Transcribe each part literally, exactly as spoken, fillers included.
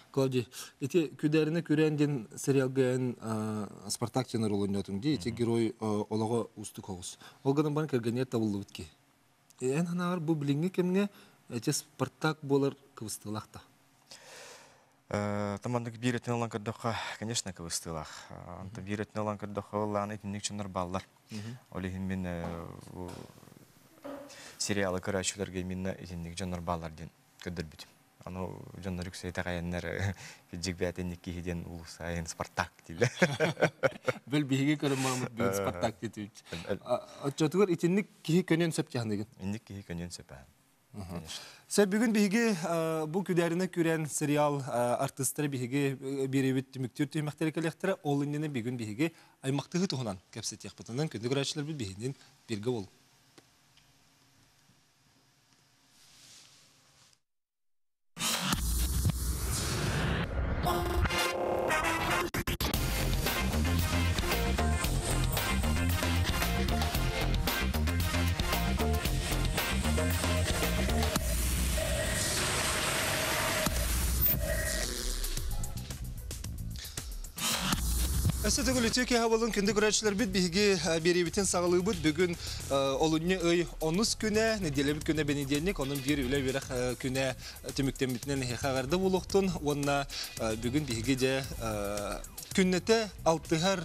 Клавдий, эти күдәріне күрәнден сериалген Спартак тенор олынятын де, эти герой олаға усты қоғыз. Олғадан барын кәргенер табылды бітке. Ән ханағар бұл біліңге кемге эти Спартак болар кывыстылақта. Тамандык биретин алан кырдыкка, конечно, кыбыстылах. Анта биретин алан кырдыкка олан этинник чынар баллар. Олихин мен сериалы көрәчүләргә минна этинник чынар баллар ден көдөр бит. Аны жоннор үксөй тагайннар киҗик бәтенник киһиден улсайын Спартак диде. Бел биһиге көрөм Мамыт бил Спартак дитүч. Ачотугар этинник киһи көнен сөп яһындыгын. Инник киһи көнен сөп. Сәп бүгін биһиге бу күдәренә күрән сериал артистлары биһиге биребит түмүктүр түймәктәре коллектора ол инне бүгін биһиге аймактыгы туһунан кепсетек бутынан көндө көрәчләр бит биһинен бирге бол. Әсетігіл өтеке хавалын күнді көрәтшілер біт бігі беребетін сағылығы бұд бүгін олынне өй оныз күні, неделебі күні бенеденник, оның бір үлі верақ күні түміктен бітінен хеқағарды болуқтын. Онына бүгін бігі де күннеті алтығар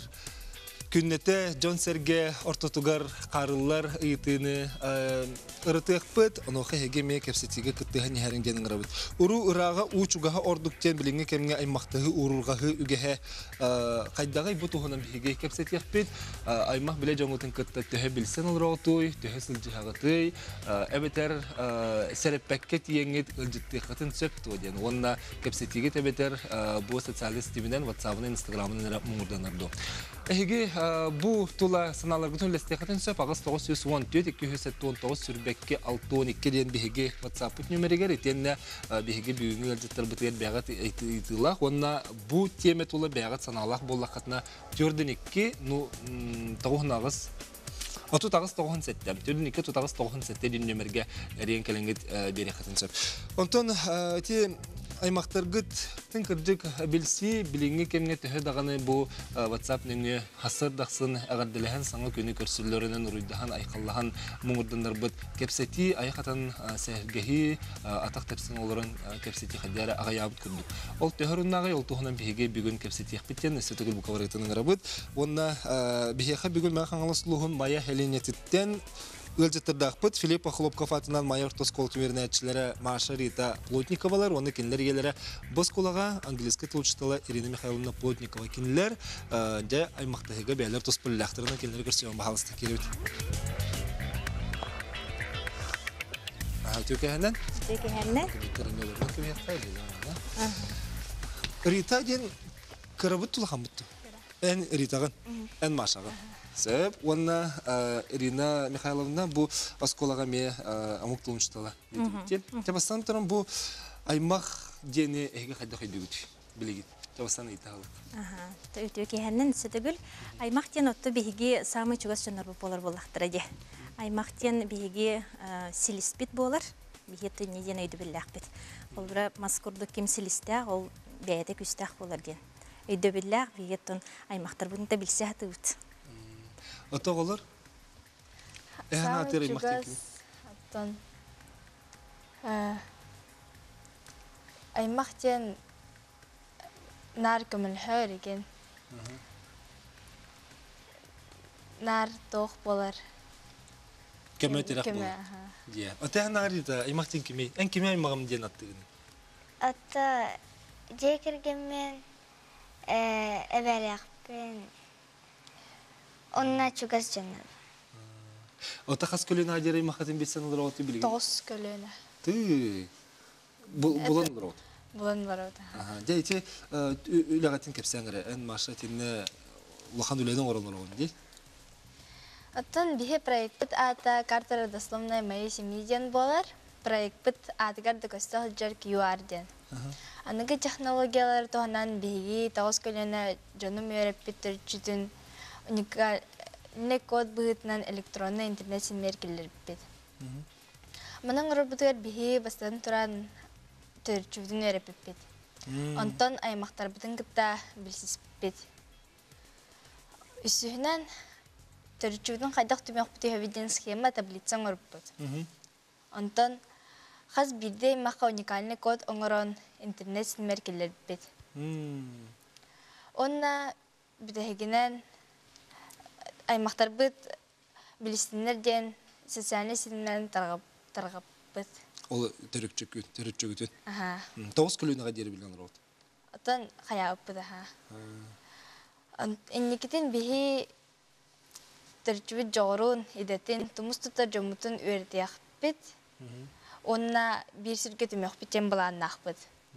күннеті Джон Серге ортотугар қарылар ұйытыны ұрытық бұд, оноқы хегеме кепсетігі күттіғын нехәрін денің рабыд. Уру ұраға ұчуғаға ордуктен біліңі кемге аймақтығы урурғағы үгеге қайдағай бұд ұғынан бігі кепсетіғ бұд, аймақ біле жоңғытын күтті түхе білсен ұлыр оғытой, түхе сылжығағытой, әбетер сәріппәкке тиеңет үлжітті қытын сөп тұден. Онына кепсетігі тәбетер бұл социалды стимінен, ватсабының, инстаграмының мұңырдан арды. Әйге бұл тұла саналар күтін ләстеқатын сөп ағыз тоғыз жүз он төрт екі жүз он тоғыз сүрбәкке алты он екі ден бігеге ватсаппыт нөмірігер етенне бігеге бүгінгі әлжеттір бұтығар бәғат етілақ. Онына бұл теме тұла бәғат саналақ болақатына төрден екі тоғын ағыз отыз ағыз тоғын сәттем. Төрден екі отыз тоғын сәтте ден нөмірге әрен кәліңгет бере қатын сөп. Онтон аймақтаргыт тын кырдык билси билинге кемге төһө даганы бу WhatsApp неңе хасыр даксын агардылыгын саңа көне көрсүллөрүнөн уруйдахан айкаллахан муңурдандар бит кепсети айхатан сәргеһи атак тепсин олорун кепсети хадяра агаябыт күндүк. Ол төһөрүннагы ол тухунан биге бүгүн кепсети хбиттен сөтөгүл бу каварытынын рабыт. Онна биһеха бүгүн мен хаңалыслыгын мая хеленетиттен Өлжеттірдақпыт Филиппа Хлопков атынан майор тоскол түмерінәтшілері Маша Рита Плотниковалар, оны кенілер елері Босколаға английский толчтала Ирина Михайловна Плотникова кенілер де аймақтығыға бәлер тоспылылақтырына кенілер көрсеуін бағалысты керебет. Төке әнен? Төке әнен? Рита ден кірабыт тұлған бұтты. Ән Ритаған, ән Машаған. Сөп, онна Ирина Михайловна бұл осколаға ме амук тұлыншытала. Тебастан тұрын бұл аймақ дені әйге қайда қайды күті білеген. Тебастан айтағылы. Төке әнен сөтігіл. Аймақ ден отты бейге самый чугас жонар бұл болар болақтыра де. Аймақ ден бейге силиспит болар. Бейге түнне ден өйді білі ақпет. Ол бұра маскурды кем силистәқ, ол бәйеті күстәқ болар ден. Өйді білі ақ бейге түн аймақтар бұнда білсе әті өт. Ото олар? Әйін атыр аймақтың кім? Аймақтен нар көміл хөр екен. Нар тоқ болар. Көмі өтерек болар? Ото әйін арыда аймақтың кімей? Ән кімей аймағым ден аттығын? Ото жекіргенмен әбәріқпен онна чугас жонар. Ота қас көліне адерай мақатын бетсен ұлыра оты білген? Тоғыз көліне. Ты бұлан ұлыра оты? Бұлан ұлыра оты. Жәйте үліғатын кепсен ғыры, ән маша тені ұлақан үлейдің орын ұлыра оты дей? Оттан бихе проект бұт ата картара дословная моей семьи ден болар. Проект бұт атығарды көстіл жар кью ар ден. Анығы технологиялар тоғынан бихеги тоғыз көліне жоным өріп біттір жүтін не код бұғытынан электронный интернет сенмер келер бет. Мұның ұрыбытығар бігі бастан тұран түрчүвдің өріп бет. Онтон аймақтар бітін кітта білсіспет. Үсігінен төрүчүүтүн қайдақ түмек бүті хөведен схема таблицаң ұрыппыт. Онтон қаз бірде аймаққа уникальный код оңырон интернет сілмер келер бет. Онна бүтәхегінен аймақтар бұт білістінлер ден социальный сілмерін тарғап бұт. Ол төрөкчөкүн, төрөкчөкүтүн. Аха. Тоғыз күлүнага дери билген рот. Отон қая ұппыд, аха. Энникетен бихи төрчүбіт жоғырун идетін тұмыс тұтар жомутын өрдияқ бит. Онна бір сүрге түмек бітен бұланын ақпыд.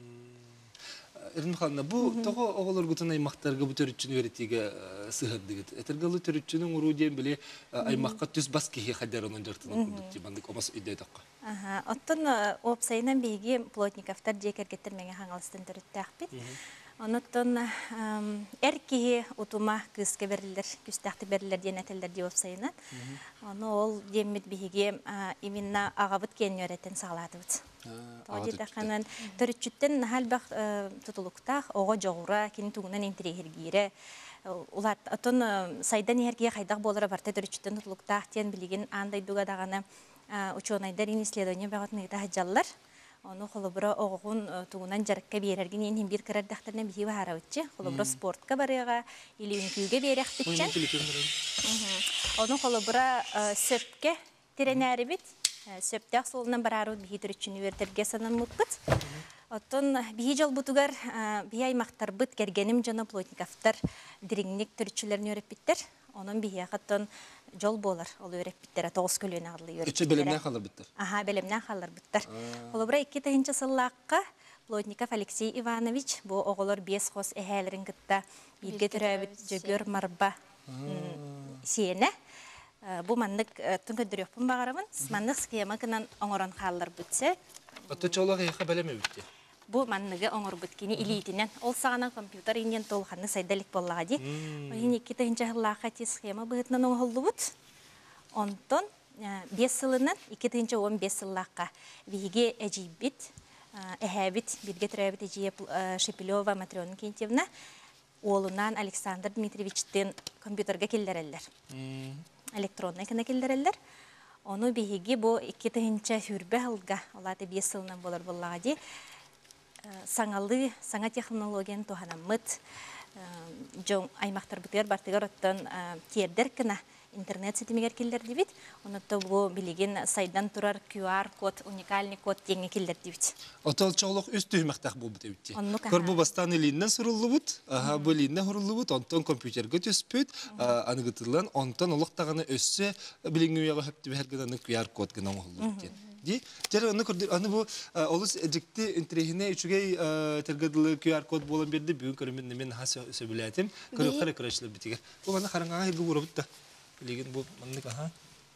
Эрин Михайловна, бу того оголор гутун аймактарга бу төрүчүн өретиге сыгырдыгыт. Этергалы төрүчүнүн уруден биле аймакка түз бас кихи хадерон ондортун курдукти бандык омас үйдө такка. Аха, оттон опсайнан биги плотниковтар жекергеттер меңе хаңалыстан төрүттәк бит. Оноттон эркихи утума кыска берилер, күстәкти берилер диен этелдер ди опсайнан. Оны ол деммит биги именно агабыт кен өретен сагалатыбыт. Тоди даканан төрүчүттен халбак тутулуктах ого жогура кини тугунан интерегиргире. Улар отон сайдан эрге кайдак болора барта төрүчүттен тутулуктах тен билигин андай дуга дагана ученыйдар исследование багатны да хаҗаллар. Оны холобра огун тугунан жарыкка берерген ен бир кырардактарына бихи баарабытчы. Холобра спортка барыга или үнкүгө берек битчен. Оны холобра сөпке тиренери бит. Сөптәк солынан барару бихи төрүчүнү бертерге санамытпыт. Оттон бихи жол бутугар бихи аймактар быт кергеним жана плотниковтар дириңник төрүчүлөрүн өрөп биттер. Onun bir yakıttan yol bolar, olu öğret bitler, toğuz kölüğüne adlı öğret bitler. Üçü belimden kalır bitler. Aha, belimden kalır bitler. Olu bura iki tığınca sıllıqqa Plotnikov Aleksey Ivanoviç, bu oğulur beş xos ehelerin gıtta bilge türəbit jögör marba siyene. Bu manlık tün ködürüyopun bağıramın, manlık skiyama kınan oңорон kalır bitse. Atı çoğulağı yaka beleme bitti. Bu manlığı oңор bitkini iliyetinden. Ol sağına kompüter inen tolğanı saydalik bollağı di. Oyin iki tığınca hıllaqa ti skiyama bıgıtnan oğullu bud. Ondan beş yılından iki tığınca on beş yıllaqqa vihige ejibit, ehebit, bilge türəbit ejiye Shepilova Matrona Kentiyevna oğlundan Aleksandr Dmitriyevich'ten kompüterga kellereller. Elektronna kına kellereller. Onu bihige bu iki tığınca hürbe hılga, olatı beş yılından bolar bollağı di. Sangalı, sanga teknolojiyan tohanamıt, jon aymaqtar bıtır bartıgar ottan tiyerder kına internet sitemiger killer dibit. Onu da bu bilgin saydan turar Q R kod, unikalni kod yenge killer dibit. Otal çoğuluk üst tüymektak bu bitti. Kör bu bastan elinden sorullu bud, aha bu elinden horullu bud, ondan kompüterge tüspüt, anıgıtılan, ondan oluk tağını össe bilgin üyağı hepti bir herkeden Q R kod gına oldu bitti. Di, jadi onu kurdur, onu bu olus ejekti interehine üçügey tergadılı Q R kod bolan berdi, bugün körümün nemen has söbületim, körü kare kıraşlı bitiger. Bu bana karangağa hergi vurabıt da. Bilgin bu manlık aha.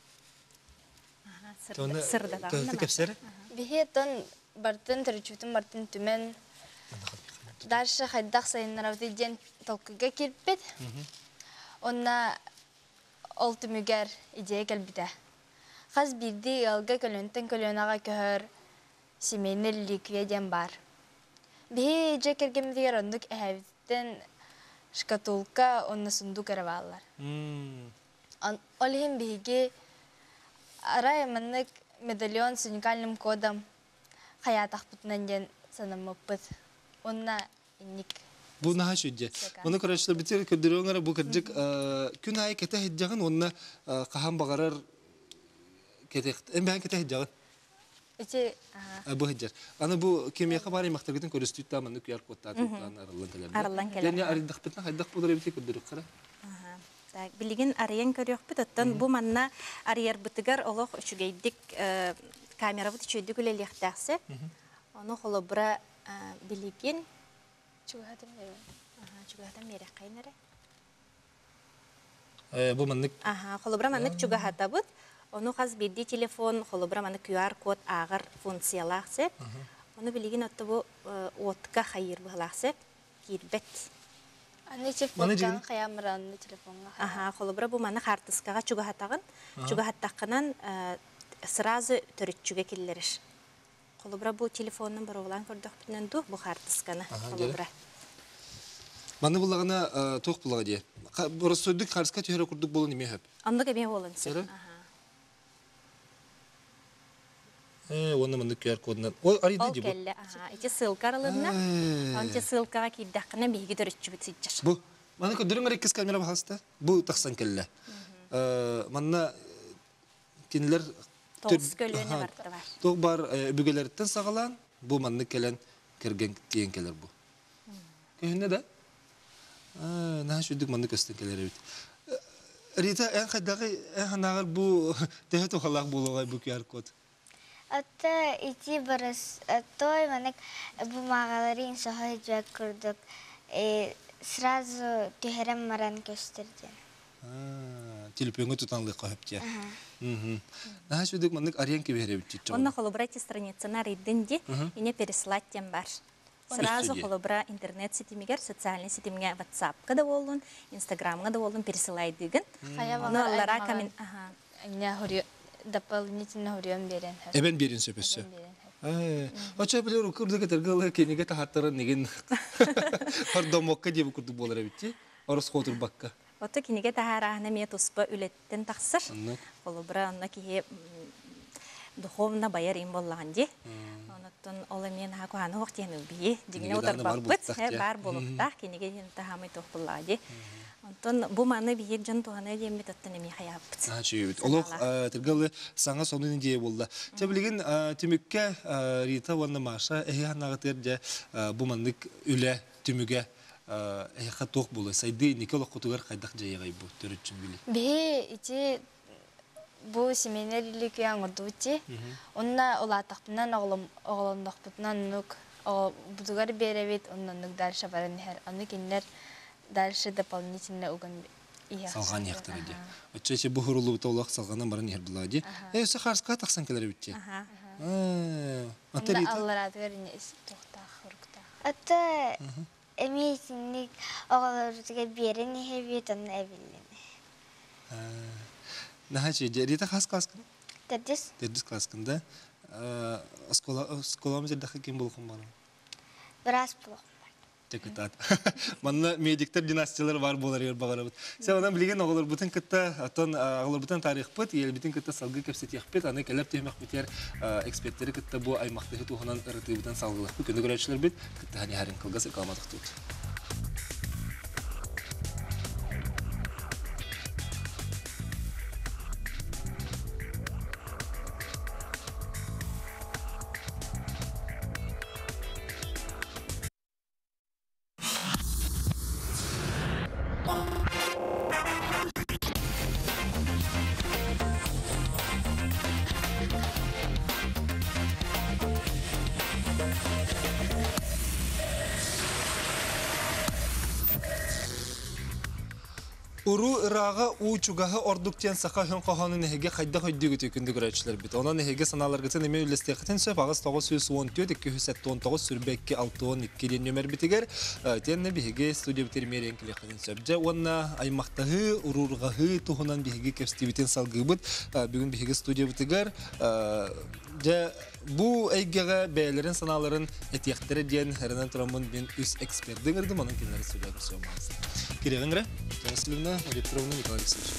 Sırda da. Tövbe kepsere? Bihi ton bartın terçütün bartın tümen darşı haydak sayınlar diyen tolkuga kirpet. Onna oltu müger ideye gelbide. Kaz birdi yalga kölönten kölönağa köhör simenel likviyeden bar. Bihi cekergem diğer onduk ehevitten şkatulka onna sunduk arabalar. Олхим биги арай маннык медальон с уникальным кодом хаятах путнанден санамыппыт. Онна инник. Bu naha şüdce. Onu karıştır bitir kördürüğüngara bu kırcık gün ay kete hidjağın onunla kahan bağarar kete en ben kete hidjağın. İçi Bu hidjar. Ana bu kimya kabari maktar gidin körüstüyü tamamını kuyar kodta tuttan arılan kelerler. Arılan kelerler. Yani arıdak bitna haydak budur bitir kördürük kara. Bilgin arayan körüyor bit ottan bu manna arayar bitigar oloq üçügeydik kamera bit üçüydü güleliyaktaxse. Onu holobra bilgin çuhadım ne? Aha, çuhadım merek kaynare. Bu manlık. Aha, holobra manlık çugahata bit. Onu qaz bildi telefon holobra manlık Q R kod ağır funksiyalaxse. Onu bilgin otta bu otka hayır bıhlaxse kirbet. Anne telefonga kayamranı telefonga. Aha, holobra bu mana kartıskaga çugahatagın. Çugahattaqınan сразу төрүчүгө келлериш. Холобра бу телефонның бір олан көрдік бүтінен ду, бұ қартысқаны Ага, холобра. Маны бұлағына тоқ бұлаға де. Бұрыс сөйдік қарысқа түйері күрдік болу неме хөп? Андық әме олын Сәрі? сен. Э, оны мындық күйер кодынан. Ол арыйды Ол де бұл. кәлі, әте сылқа аралығына, анте сылқаға кейдаққына бейгі дөрітші бүт сетчір. Бұл. Маны көрдірің әреккіз камера бағалысты. Бұл тақсан кәлі. Манна кенілер... Тоғыз көлуіне барды бар. Тоқ бар бүгелеріттен сағалан, бұл манны кәлін кірген кейін кәлер бұл. Күйінне да? Наға шүйдік манны көстен кәлер өйт. Рита, ән қайдағы, ән қанағыр бұл тәхі тоқалақ болуғай бұл күйер код? Ата ити барыс той манек бумагаларын соха жак көрдік. Сразу түйерем маран көстерден. Телепеңі тұтанлық қойып те. Наға шүйдік маннык ариян кебері өтчет. Онна холобра эти страницына рейдінде, ине переслать тем бар. Сразу холобра интернет сетимигер, социальный сетимге WhatsApp-ка да болын, Instagram-га да болын пересылай деген. Оны аллара камин... Дополнительно хурьем берен. Эбен берин сөпөссө. Оча билер укурдук этергалы кенеге тахаттарын неген хардомокка деп укурдук болар битти. Орос хотур бакка. Ото кинеге тахарахна ме туспа үлеттен тахсыр. Холобра онна кие духовна баяр им боллаган же. Онотон ола мен хаку аны вактен убие. Дигине отар бакпыт, бар болуктах кинеге тахамай тохпулла же. Онтон бу маны бие жан туганы демет аттан эми хаябыт. А чүйбүт. Олох тергалы саңа сонун идея болду. Те билген түмүккө Рита ванна Маша эханагытыр же бу мандык үле түмүгө эха ток болду. Сайды Никола Котугар кайдак жайгай бу төрөчүн били. Бе ити бу семинарлык яңырдучи. Онна улатактан оглом оглондокпутнан нук будугар беребит, оннан нук дальше баран хер. Аны кинлер дальше дополнительно уган iya. Салган яктыр иде. Өчөчө бу хурулу толок салгандан барын ердилар ди. Э, сахарска таксан келер битти. Ага. Э, Онда атерит. аллара берне тохта хурукта. Ата эмейтинник оголордуга берен хебетен эбилен. Нахачи Рита хаскаскын. Тадис Дедис класскында. Э, школа школамызда дахы ким болгон бар. брас плох. Текетат. Манна медиктер династиялар бар болар ер багарабыт. Сен анан билген оголор бутын кытта атон оголор бутын тарих бит, ел битин кытта салгы кепсет яхпет, аны келеп темек битер эксперттери кытта бу аймакты туханан ырыты бутын салгылык. Бу күндө көрөчлөр бит, кытта хани харин кылгас экалмадык тут. Уру ырага уучугаһы ордуктен сака хөн коханы неге кайда койдугу төкүндү көрөчлөр бит. Онан неге саналаргы эме үлестектен сөп агыс тогуз жүз он төрт эки жүз он тогуз сүрбекке алты он эки ден номер битигер. Тенне биге студия битермерен килекен сөп. Же онна аймактагы урургагы тухунан биге кепстибитен салгыбыт. Бүгүн биге студия битигер. Же бу эйгеге бээлерин саналарын этияктары ден херенен турамын мен үс эксперт деңердим, анын кинелери студия көрсөмөз. Кирегенре, Ярославна Викторовна Николай Алексеевич.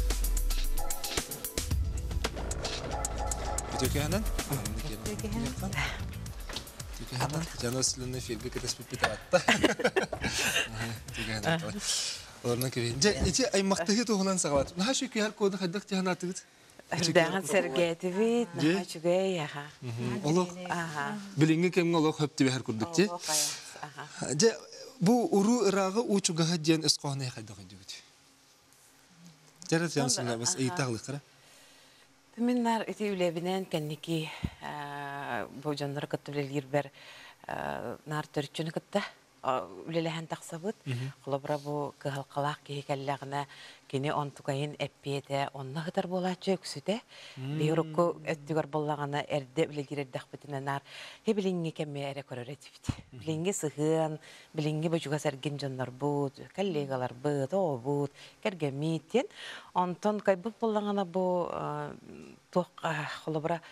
Тюкеханан? Тюкеханан. Тюкеханан. Ярославна фирга кетеспит битатта. Тюкеханан. Орна кирен. Же эти аймактагы тугунан сагалат. Нахашы кияр коду хаддак тиханатыгыт. Эрдэгэн сэргэтивит нахачугэй яха. Олох. Билинге кемге олох хөптү бэхэр курдук те. Же бу уру ырагы учугага ден эсконе хайдагы дигит. Жарат янсына бас эйтаглы кара. Миннар эти үлебинен кенники бу жандар каттылер бер нар төрчүн кытта үлелеһен тахсабыт. Холобра бу кыһалкалак кехеллегне кини онтукайын эппете онна хытар болачы күсүтэ. Бирокко эттигер боллагана эрде билегирдэх битиненар хебилинге кеме эре көрөретибит. Билинге сыгын, билинге божуга сэргин жандар бут, коллегалар бут, о бут, кергемитен. Онтон кайбыт боллагана бу тох холобра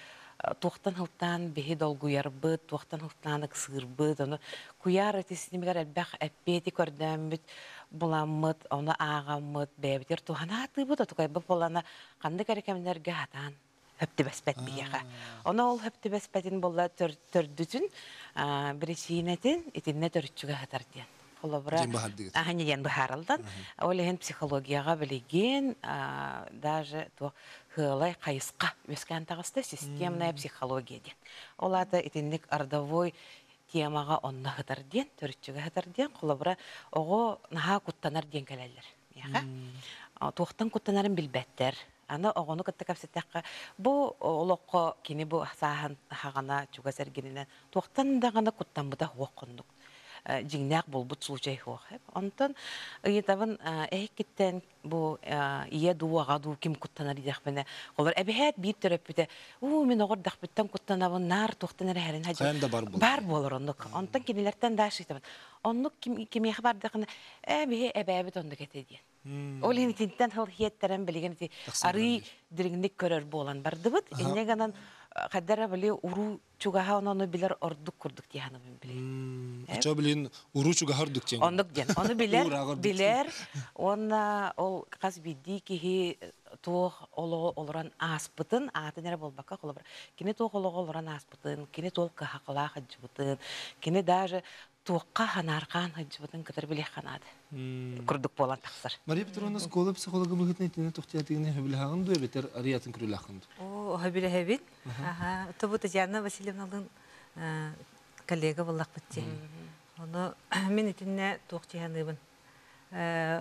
туохтан хылтан беһи долгуярбыт, туохтан хылтан сырбыт, оны куяр этисинемигер элбэх эппети көрдәмбит буламмыт, оны аагаммыт, бәбитер тухана атыбыт, отукайбыт болана канды кәрекемнерге хатан хөптүбәспәт бияға. Оны ол хөптүбәспәтин болла төрдүтүн біресиинетин итинне төрүчүгө хатар диен. Аханьян бахаралдан. Олеген психологияға білеген, даже то хылай қайысқа өскен тағысты системная психология ден. Олады итинник ардовой темаға онна хатар ден, төрүчүгө хатар ден, қолабыра оғы наға куттанар ден кәлелер. Туқтан куттанарын билбәттер. Аны оғыны кітті кәпсеттәққа, бұл олыққа кені бұл сахан хағана чуға сәргенінен туқтан дағаны куттан бұда хоқындық. Жиңнәк бұл бұт случай хоқ. Онтан ұйытабын әйкеттен бұл ие дуаға ду кем куттанар едек біне. Олар әбіхәт бейт түріп біте, «Уу, мен оғыр дақпыттан куттанабын, нар туқтан әрі әрін хәжі». Қайында бар бол? Бар болыр онық. Онтан кемелерден да шықтабын. Онық кемеғі бардықыны әбіхе әбәбіт онды кетеден. Ол хинтинтен хыл хиеттерен билеген ити ары диригник көрөр болан барды бит. Эне ганан кадара биле уру чугаха ону билер ордук курдук тияны биле. Ача билен уру чугаха ордук тияны. Ондук ден. Ону билер билер онна ол каз бидди ки тох оло олоран аспытын атынер болбакка колобр. Кини тох оло олоран аспытын, кини тол кахакла хаджбытын, кини даже туққа ханарған хаджбытын кытыр биле ханады. Курдук болан тақсыр. Мария Петровна скола психолога мыгытны тине тухтиятыгыны хөбүлһагын ду бетер ариятын күрүләхын. О, хөбүле хөбит. Аха, тобу Татьяна Васильевналың коллега буллак битти. Оны мен итинне тухтияныбын. Э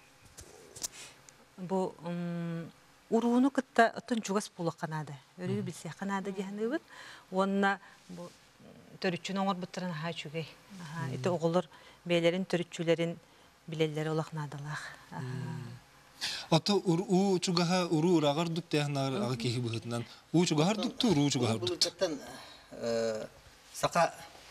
бу уруну кытта отун жугас булак канады. Өрү билсе канады дигәнебит. Онна бу төрүчүн оңор буттарын хачугай. Аха, ите оголор бейлерин төрүчүлерин билеллери олахнадалах. Ата у чугаха уру урагар дук технар ага кихи быхытынан. У чугахар дук ту уру чугахар дук. Булуттан сака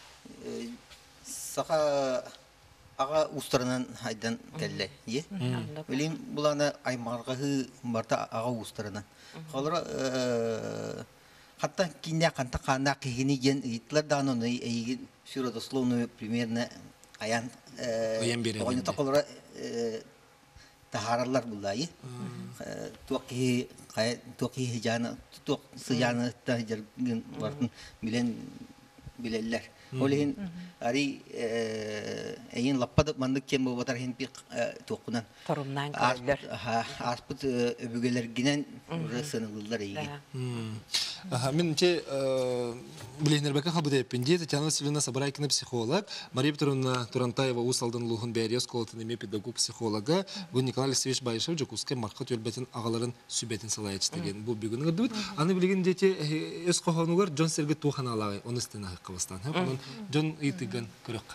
сака ага устарынан хайдан келле. Е? Билим булана аймаргы барта ага устарынан. Халыра Хатта киня канта кана кигини ген итлар даноны эйги сюродословную примерно аян oyunu takılır taharlar bulayı. Tuğki kay tuğki hicana tuğ sıcağını taharlar varın bilen bileller. Olehin ari eyin lappada mandık kem bu vatar hin bir tuğkunan. Torumdan kalırlar. Aspıt öbügeler ginen sınırlılar iyi. Aha, mince bilenler bakın habıda yapınca Татьяна Васильевна Соборайкина психолог, Мария Петровна Турантаева Усалдан Лугун Берез колотынеме педагог психолога, bu Николай Алексеевич Байышев Жакускай марқа төлбетін ағаларын сүбетін салайыч деген бұл бүгінгі дұбыт. Аны білеген дете өз қоғануғар Джон Серге туған алағай, оны істен ағы қабастан. Оның Джон итіген көрек.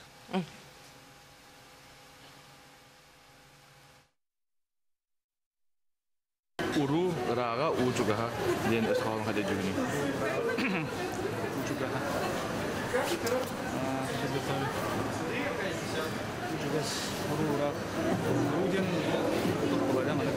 Уру рага учугаха ден эсхалын хадя жүгүнү. Учугаха. Учугас уру раг. Уру ден туркулайда мана.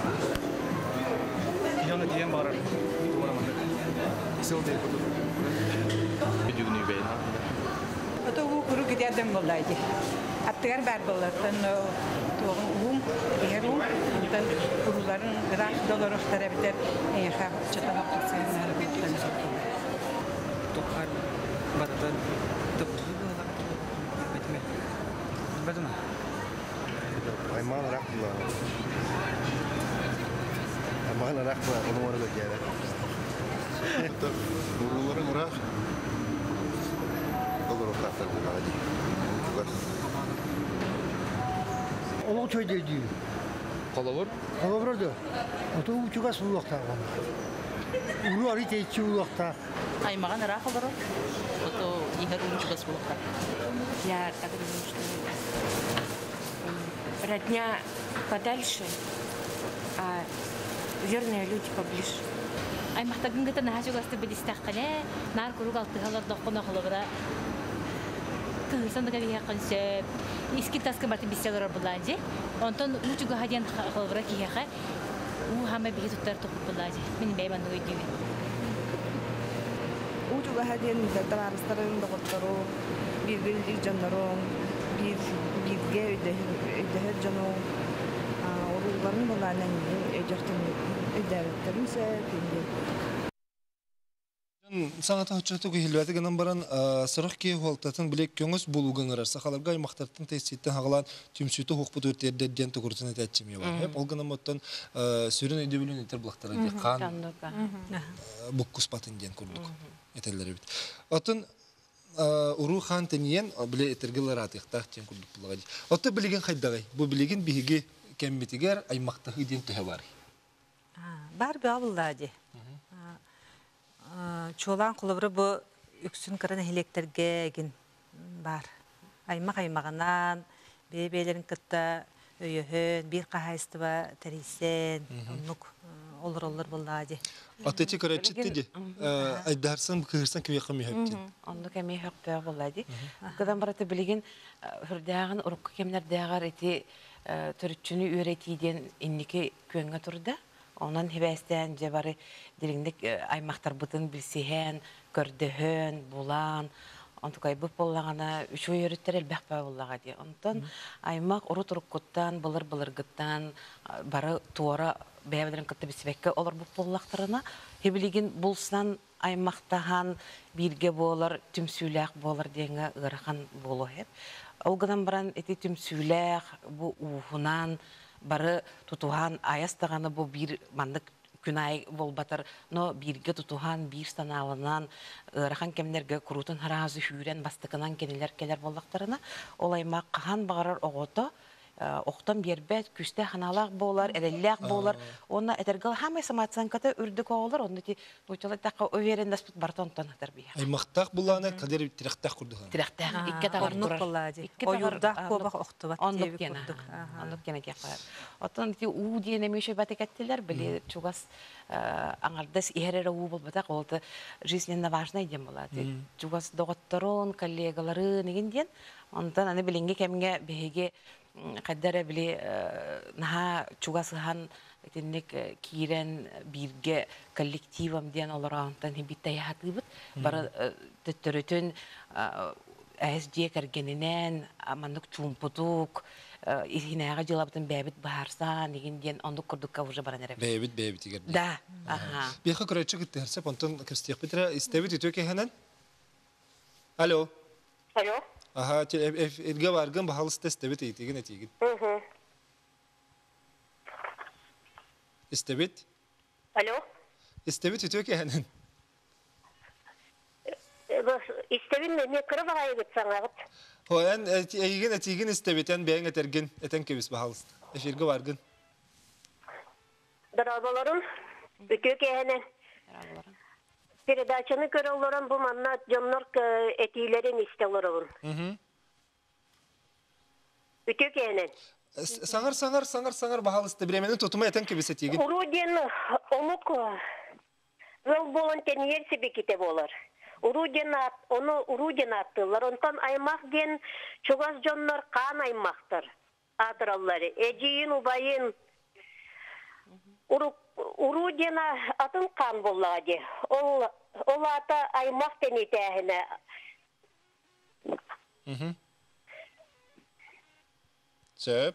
Яна диен барар. Туара мана. Исел де куту. Жүгүнү бейна. Ото уру гидядем болайды. Attığar berbalardan toğun uğum, eğerum, ondan kuruların gırak doları taraftar eğer çatamak tutsanız hareketler yapıyor. Tokar battan tıbbi olarak bitme. Batma. Ayman rakla. Ayman rakla onu orada gelir. Kuruların rak. Olur o kadar hadi. Олог той дейди. Колобор? Колобор да. Ото учуга сулуакта. Уру ари тейчи улуакта. Аймаган ара колобор. Ото ихер учуга сулуакта. Я так думаю, что родня подальше, а верные люди поближе. Аймактагын гыта нахажугасты билистаккале, нар куруг алтыгалар доккона колобора. Кылсанда кабия консеп иски таска баты бисселер буланжи. Онтон учуга хадян колобора кияха. У хаме бигитуттар топ буланжи. Мен бейман ойдуй. учуга хаден тарарыстарын доктору bir bir canların bir birge ödeher canı oruların bulanın ecertin öderlerse bindi. Саңата хөчөтө кыһылбаты гынан баран сырык ки холтатын билек көңөс булуган арса халарга аймактардын теститтен хагалан түмсүтө хукпут өртерде ден токуртун этечми бар. Хеп олган моттон сүрүн өйдө билен этер булактар ди кан буккус патын ден курдук. Этелер бит. Отун уру хан тениен биле этергелер атыкта ден курдук булагы. Отто билеген хайдагай. Бу билеген биһиги кеммитигер аймактагы ден төһө бар. Бар бабыллади. Чолан кулыбры бу үксүн кырын электерге бар. Аймак аймагынан бебелерин кытта өйөһөн бир кахайстыба терисен онук олор-олор буллади. Атети көрөчүттү. Айдарсан кырсан кеме ками хөптү. Онду кеме хөптү буллади. Кадан бараты билеген хүрдагын урукка кемнер дагар эти төрүчүнү үйрөтийден инники көңгө турда. Ondan hevesden cebari diringdek aymaqtar butun bilsehen, gördühön, bulan, ondan kaybıp bollağına üçü yürüttер elbaqpa bollağa diye. Ondan aymaq uru turukuttan, bulur-bulur gıttan, barı tuara beyavlerin kıttı bisvekke olur bu bollaqtarına. Hebiligin bulsan aymaqtahan birge bolar, tümsülaq bolar diyenge ırakan bolu hep. Olgadan baran eti tümsülaq, bu uhunan, Бары тутухан аястағаны бұл бір мандық күнай болбатыр, но бірге тутухан бір станалынан ырахан кемнерге құрутын харазы хүрен бастықынан кенелер келер боллақтарына, ол аймақ қахан бағарар оғыты, оқтан бербет, күсте ханалақ болар, әрелләқ болар, оны әтергіл хамай саматсан каты үрдік оғылар, оны ті ұйтылы таққа өверен даспыт бартон тонықтар бия. Аймақтақ бұланы қадер тирақтақ құрдыған? Тирақтақ, икке тағар тұрар. Ойылдақ көбақ оқтыбат дейбі құрдық. Ондық кені кеқар. Оттан ті уу дейіне меші бәті кәттілер, біле чуғас аңардас иерері уу бұл бәтақ, олды жизненно важна еден болады. Чуғас доғаттарын, коллегалары неген ден, ондан аны білінге кәмінге бәйге Қаддара біле наға чуғасыған етіннік кейрен бірге коллективам ден оларауынтан хебітті аяқаты бұд. Бары түттірітін әз дие кәргенінен, амандық чумпутук, ихинайға жылабытын бәбіт бағарсан, еген ден ондық күрдікқа уже баран әрі. Бәбіт, бәбіт егерді. Да. Бейқа күрәтші күтті әрсеп, онтан кірістек бітірі, істәбіт үтіөке хәнен? Алло. Алло. Aha, elge vargın bahalısı testebit eğitigin etigin. Hı hı. İstebit? Alo? İstebit ütüyor ki hemen. İstebit mi? Ne kırı bahaya gitsen ağıt? O en eğigin etigin istebiten beğen etergin eten kebis bahalısı. Efirge vargın. Darabaların ütüyor ki hemen. Darabaların. Передачаны көрөлөрөн бу манна жоннор этилерин истелөрөн. Үтө кенен. Саңар саңар саңар саңар бахалысты биременин тутума этен кебесе тиги. Уруден онук өл болон тенер себеките болор. Уруден оны уруден аттылар. Онтан аймак ген чугас жоннор кан аймактар. Адыраллары. Эжиин убайын урук Урудена атын кан боллади. Ол ол ата аймак тенетехне. Мм. Сөп.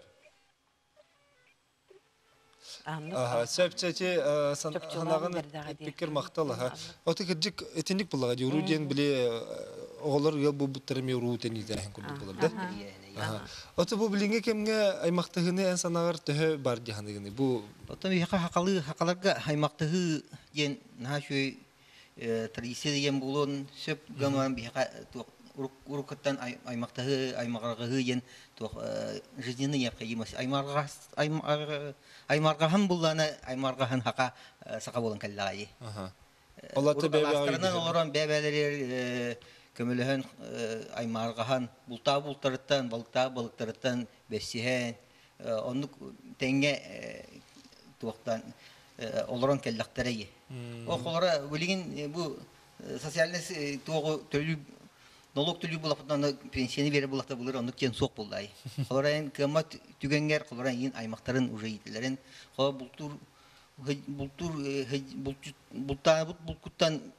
Aha, sepçeci sanağın fikir maqtalı ha. Otu gidecek etinlik buladı. Urujen bile oğullar yıl bu butlarımı uruten izleyen kurdu buladı. Otu bu bilinge kemge aymaktahını en sanağır tühe var cihanı bu. Otu bir hakalı hakalarga aymaktahu yen naşuy tradisi diyen bulun söp gaman bir урукаттан аймактагы аймагыргы ен тох жизненный необходимость аймарга аймаргахан буллана аймаргахан хака сака болон каллагы. Ага. Олаты бебелерин олорон бебелер көмөлөһөн аймаргахан булта бултарыттан балыкта балыктарыттан бесиһен онну теңге туактан олорон келлактарыйы. Околора билген бу социальный тугу төлү налог төлөй булактан пенсияны бере булакта булар аны кен сок булдай. Алардан кымат түгенгер кылардан аймактарын уже итлерин ха бултур бултур булта булкуттан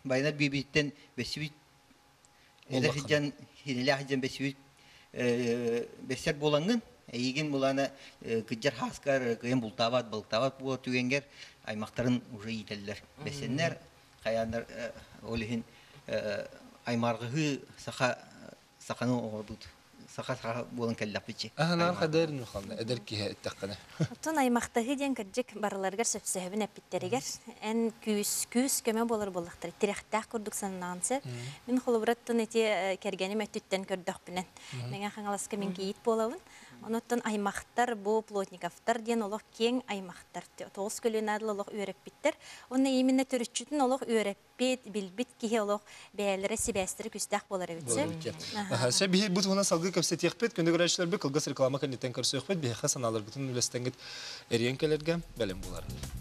байнар бибиттен бесвит эдер хиджан хинеле хиджан бесвит бесер болангын эйген булана кыджар хаскар кыйын бултават бултават бу түгенгер аймактарын уже ителлер бесеннер каяндар олихин аймаргы саха саханы ордут саха саха болан келлапчы Ахнар кадер нухална эдер ки иттаккана. Тон аймактагы ден кырдык барларга сөпсөбүн эпиттеригер эн күс күс көмө болор болдуктар. Тирехтак курдук саннансы. Мен холобраттан эти кергени мэттүттен көрдөк билен. Меңе хаңаласка мен кийит болабын. Оноттон аймактар бу плотниковтар ден олох кең аймактар. Тоғыз көлөн адлылык үйрөп биттер. Онна именно төрүчүтүн олох үйрөп бит билбит ки олох бээлере себестери күстак болор эбитсе. Аха, се би бут гына салгы кепсе текпет, күндө көрөчлөр бу кылгыс реклама кенетен көрсөкпөт, би хасаналар бүтүн үлестенгит эренкелерге белем булар.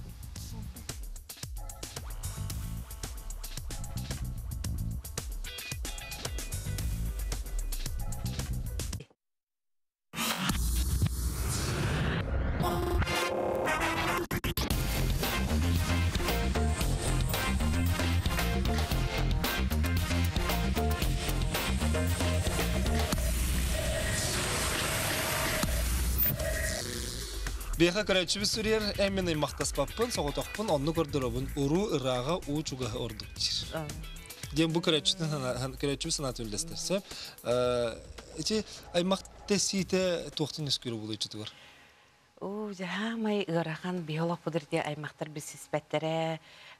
Беха карачыбыз сүрер, әмені мақтаспаппын, соғытақпын, онны көрдіробын, ұру ыраға уучуға ордуктир. Дем бұл карачыбыз санат өлдестерсе. Эти аймақта сейті тоқтын үскірі болу үчітігір? О, жаға май ыраған биолог бұдыр де аймақтар біз сеспәттері,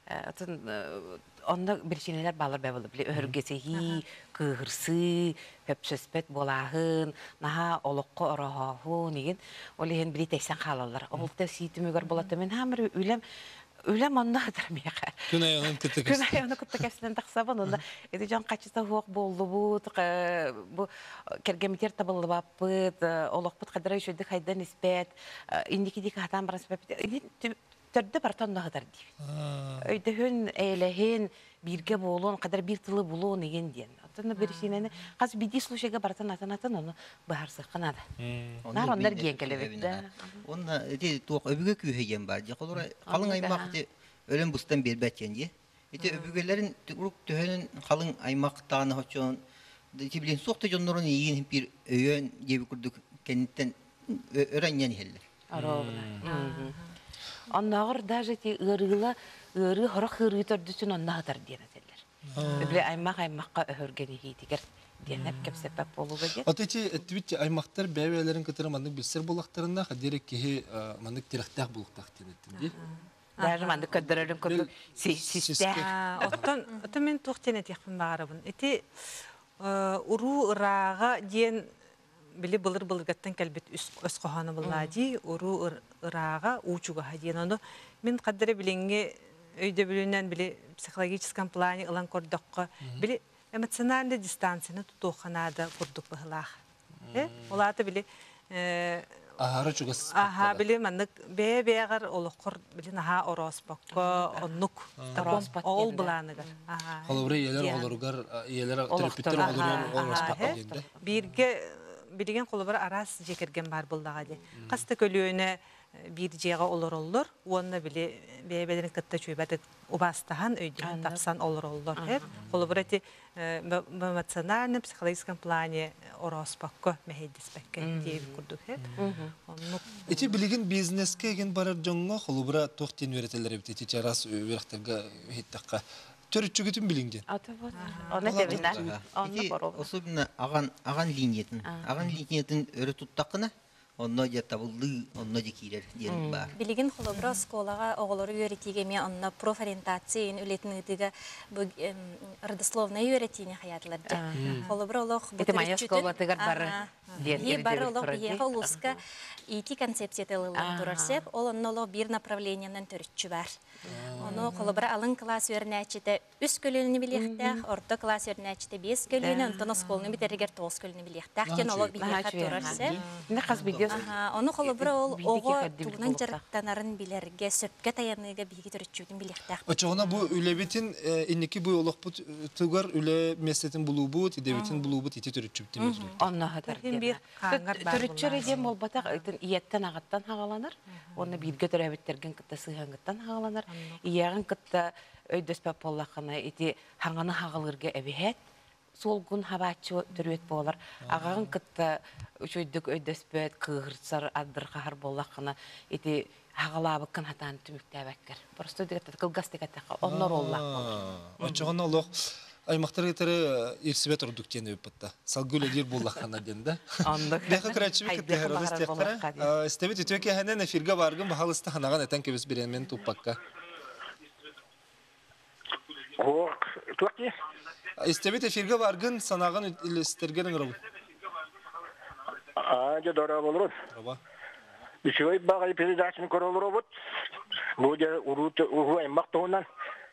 онда біршенелер балар бәбілі білі, өргесеғи, кығырсы, пөпсөспәт болағын, наға олыққы ұрағағын, еген, ол еген білі тәйсен қалалар. Олықта сейтімігер болады, мен хамыр өлем, өлем онда қыдыр меға. Күн айығын күтті кәсін. Күн айығын күтті кәсінен тақсабын, онда, әді жан қачыста хоқ болды бұд, кергемитер табылы баппыд, олықпыд қадыра үшөйді қайдан іспәт, индекі-декі хатан баран іспәт, төрді бартан нағыдар дейбін. Өйдіхін, әйләхін, бірге болуын, қадар бір тылы болуын еген дейін. Оттаны бір шенені, қаз биді слушайға бартан атын-атын, оны бағар сыққан ады. Нар ондар кейін кәлебетті. Онда, әте тоқ өбіге күйхеген бар. Қалың аймақты өлім бұстан бербәткен де. Әте өбігелерін түхенін қалың аймақтағаны хоқчуын, білен соқты жонларын еген бір өйен дебі күрдік кәнеттен өрәнген елдер. Оннағыр даже те ырыла, ыры хорық ыры төрдісін оннағытар дейін әтелер. Өбіле аймақ-аймаққа өргені хейтігер дейініп кепсеппәп болу бәде. От эти твитте аймақтар бәуелерін кітірі мандық білсер болақтарында қадері кеге мандық терақтақ болықтақ дейін еттінде. Даже мандық көддірерін көдді систәқ. Оттан мен тоқтен әтеқпін бағарабын. Эти ұру ыраға дейін били былыр-былыр гаттан кәлбет өс қоғаны бұллади, ұру ыраға уучуға дейін. Оны мен қаддары білінге өйді білінен білі психологическан плане ылан көрдіққа білі эмоциональный дистанцияны тұтуқанады көрдік бұғылақ. Олаты білі Ахары чугас. Аха, білі мәнік бе-беғар олыққыр білі наға ороспаққа, оннық ол бұланыгар. Қалыбыры елер олырғар, елер терапевтер олырғар ороспаққа дейінде. Бірге билеген қолыбыр арас жекерген бар бұлдаға де. Қасты көліөне bir жеға олар олар, оны біле бәйбәден кітті чөйбәді ұбастаған өйден тақсан олар олар. Қолыбыр әті эмоциональный, психологическом плане ороспаққа, мәхейдіспәкке дейіп күрдік. Эти білеген бизнеске еген барар жоңға қолыбыра тоқтен өретелер әбіт, эти чарас өверақтарға хеттаққа. Төрүчүгүтүн билиңден. Оны дебинер. Особенно аған линиятын. Аған линиятын өрі туттақына, онно же табылды, онно же кейлер ден бар. Билигин холобра сколага оголору үйрөтиге мен онна профориентациян үлетинидиге бу родословная үйрөтине хаятлар же. Холобра олох бу төрүчүтүн бар. Е бар олох е холуска ити концепция тылылын турарсеп, ол онно олох бир направлениянан төрүчү бар. Оны холобра алын класс өрнәчите үс көлөнү билектак, орто класс өрнәчите бес көлөнү, онтон сколны битергер тоғыз көлөнү билектак. Кен олох билектак турарсеп. Оны холобра ол ого тугунан жарыктанарын билерге, сөпкө таяныга биги төрүчүтүн билектак. Очогуна бу үлебитин инники бу олохпут тугар үле местетин булубут, идебитин булубут ити төрүчүтүн. Онна хатар. Төрүчүр эдем болбатак ийеттен агаттан хагаланыр. Оны бирге төрөбеттерген кытта сыгангыттан хагаланыр. Иягын кытта өйдөспәп боллаққаны ити хаңаны хағылырға әбіхет, солгун хабачы түрөт болар. Ағағын кытта үчөйдік өйдөспөт, кығырсар, адыр қағар боллаққаны ити хағалабы кын хатан түміктәбәккер. Просто дегетті кылгас дегетті оннор оллақ болар. Очоғын олық аймақтар етері ерсібет ұрдық тені өпітті. Салгүлі дер боллаққана денді. Бәқі күрәтшімі кітті әріғыз тектіра. Істебет үтөке әнен эфирге барғын бағалысты ханаған әтен кебіс беремен тұппаққа. Истебет эфирге баргын санаган илестерген робот. А, я дора болрон. Роба. Бишой багай передачаны көрөл робот. Бу же урут угуй мактоонан.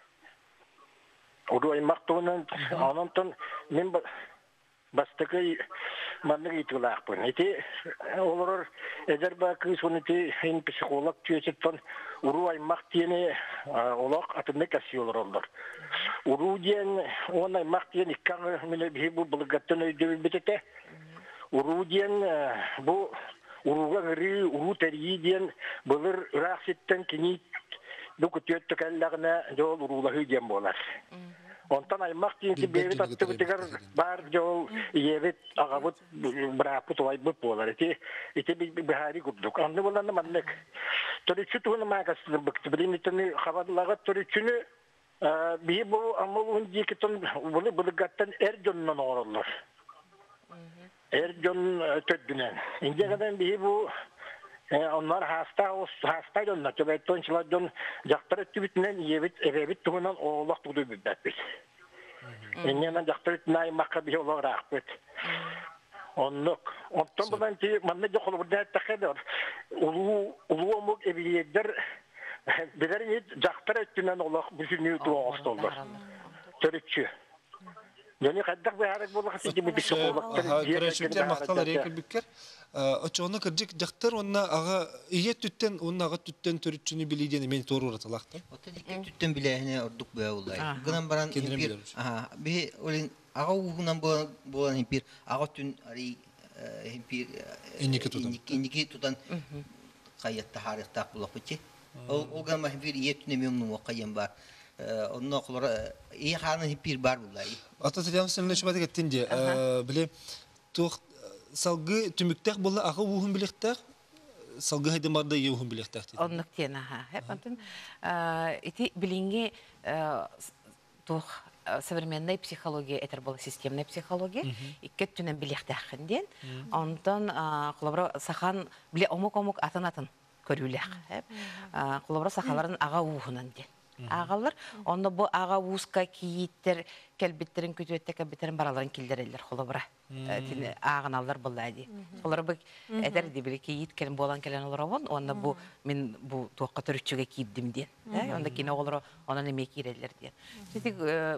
Угуй мактоонан анантан мен бастыкы манны итулакпын. Эти олор эдер ба кысонити эн психолог чөчөттөн уруй мактыны олок атынны касыйлар. Урудиен онай мактыны иккан мене бу булгаттын өйдөбү бетете. Урудиен бу уруга гыри урутеридиен булыр рахситтен кини бу көтөттө каллагына жол урулахы дем болар. Онтан аймак тинти бебит аттыбытыгар бар жол ебит агабыт брапут ойбыт болар. Эти эти бихари курдук. Анды боланды маннык. Төрүчү тугуну магасты быкты. Билимитini хабарлага төрүчүнү бии бу амылын дикитон булы булгаттан эр жоннон ороллор. Эр жон төддүнен. Инде гадан бии бу onlar hasta o hasta jonna töbetton çiladon jaktara tübütünen yebit ebebit tuğunan oğlak tuğdu bübetbit. Ennemen jaktara tünay makka bir olarak rahbet. Onluk. Ondan bulan ki manna jokulu burada takıdır. Ulu ulu omuk ebiliyetler bilerin jaktara tünen olak bütünü tuğu olurlar. Törükçü. Yani kadar bir hareket bulak ki bu bir şey olak. Görüşümler maktalar ekil bükker. Açığını kırcık jaktır onunla ağa iyi tütten onunla ağa tütten törükçünü bildiğini men doğru uğratılaktı. Otel tütten bilehine orduk be olay. Gınan baran impir. Aha bir olin ağa uğunan boğan impir. Ağa tün ari impir. İnniki tutan. İnniki tutan kayatta harita bulak bıçı. O gama impir iyi tüne memnun vakayem var. Onun okulları iyi hanı impir var bulay. Ata selam seninle şubat ettin diye. Bile tuğ salgı tümüktek bolla ağı uğun bilektek. Salgı haydi marda iyi uğun bilektek. Onluk diyene ha. Hep antın iti bilingi tuğ современная психология, это была системная психология, и как тюнем билехтахенден, онтон коллабора сахан биле омок-омок атын-атын көрүлэх. Коллабора сахаларын ага уухунан ден. Агалар, онда бу ага ууска кийиттер, келбиттерин көтөттө кебиттерин бараларын килдерелер коллабора. Тин агыналар буллайды. Коллар бу эдер дибили кийит келин болан келен олорон, онда бу мен бу тоокка төрүчүгө кийдим ден. Онда кине олоро онан эме кирелер ден. Сетик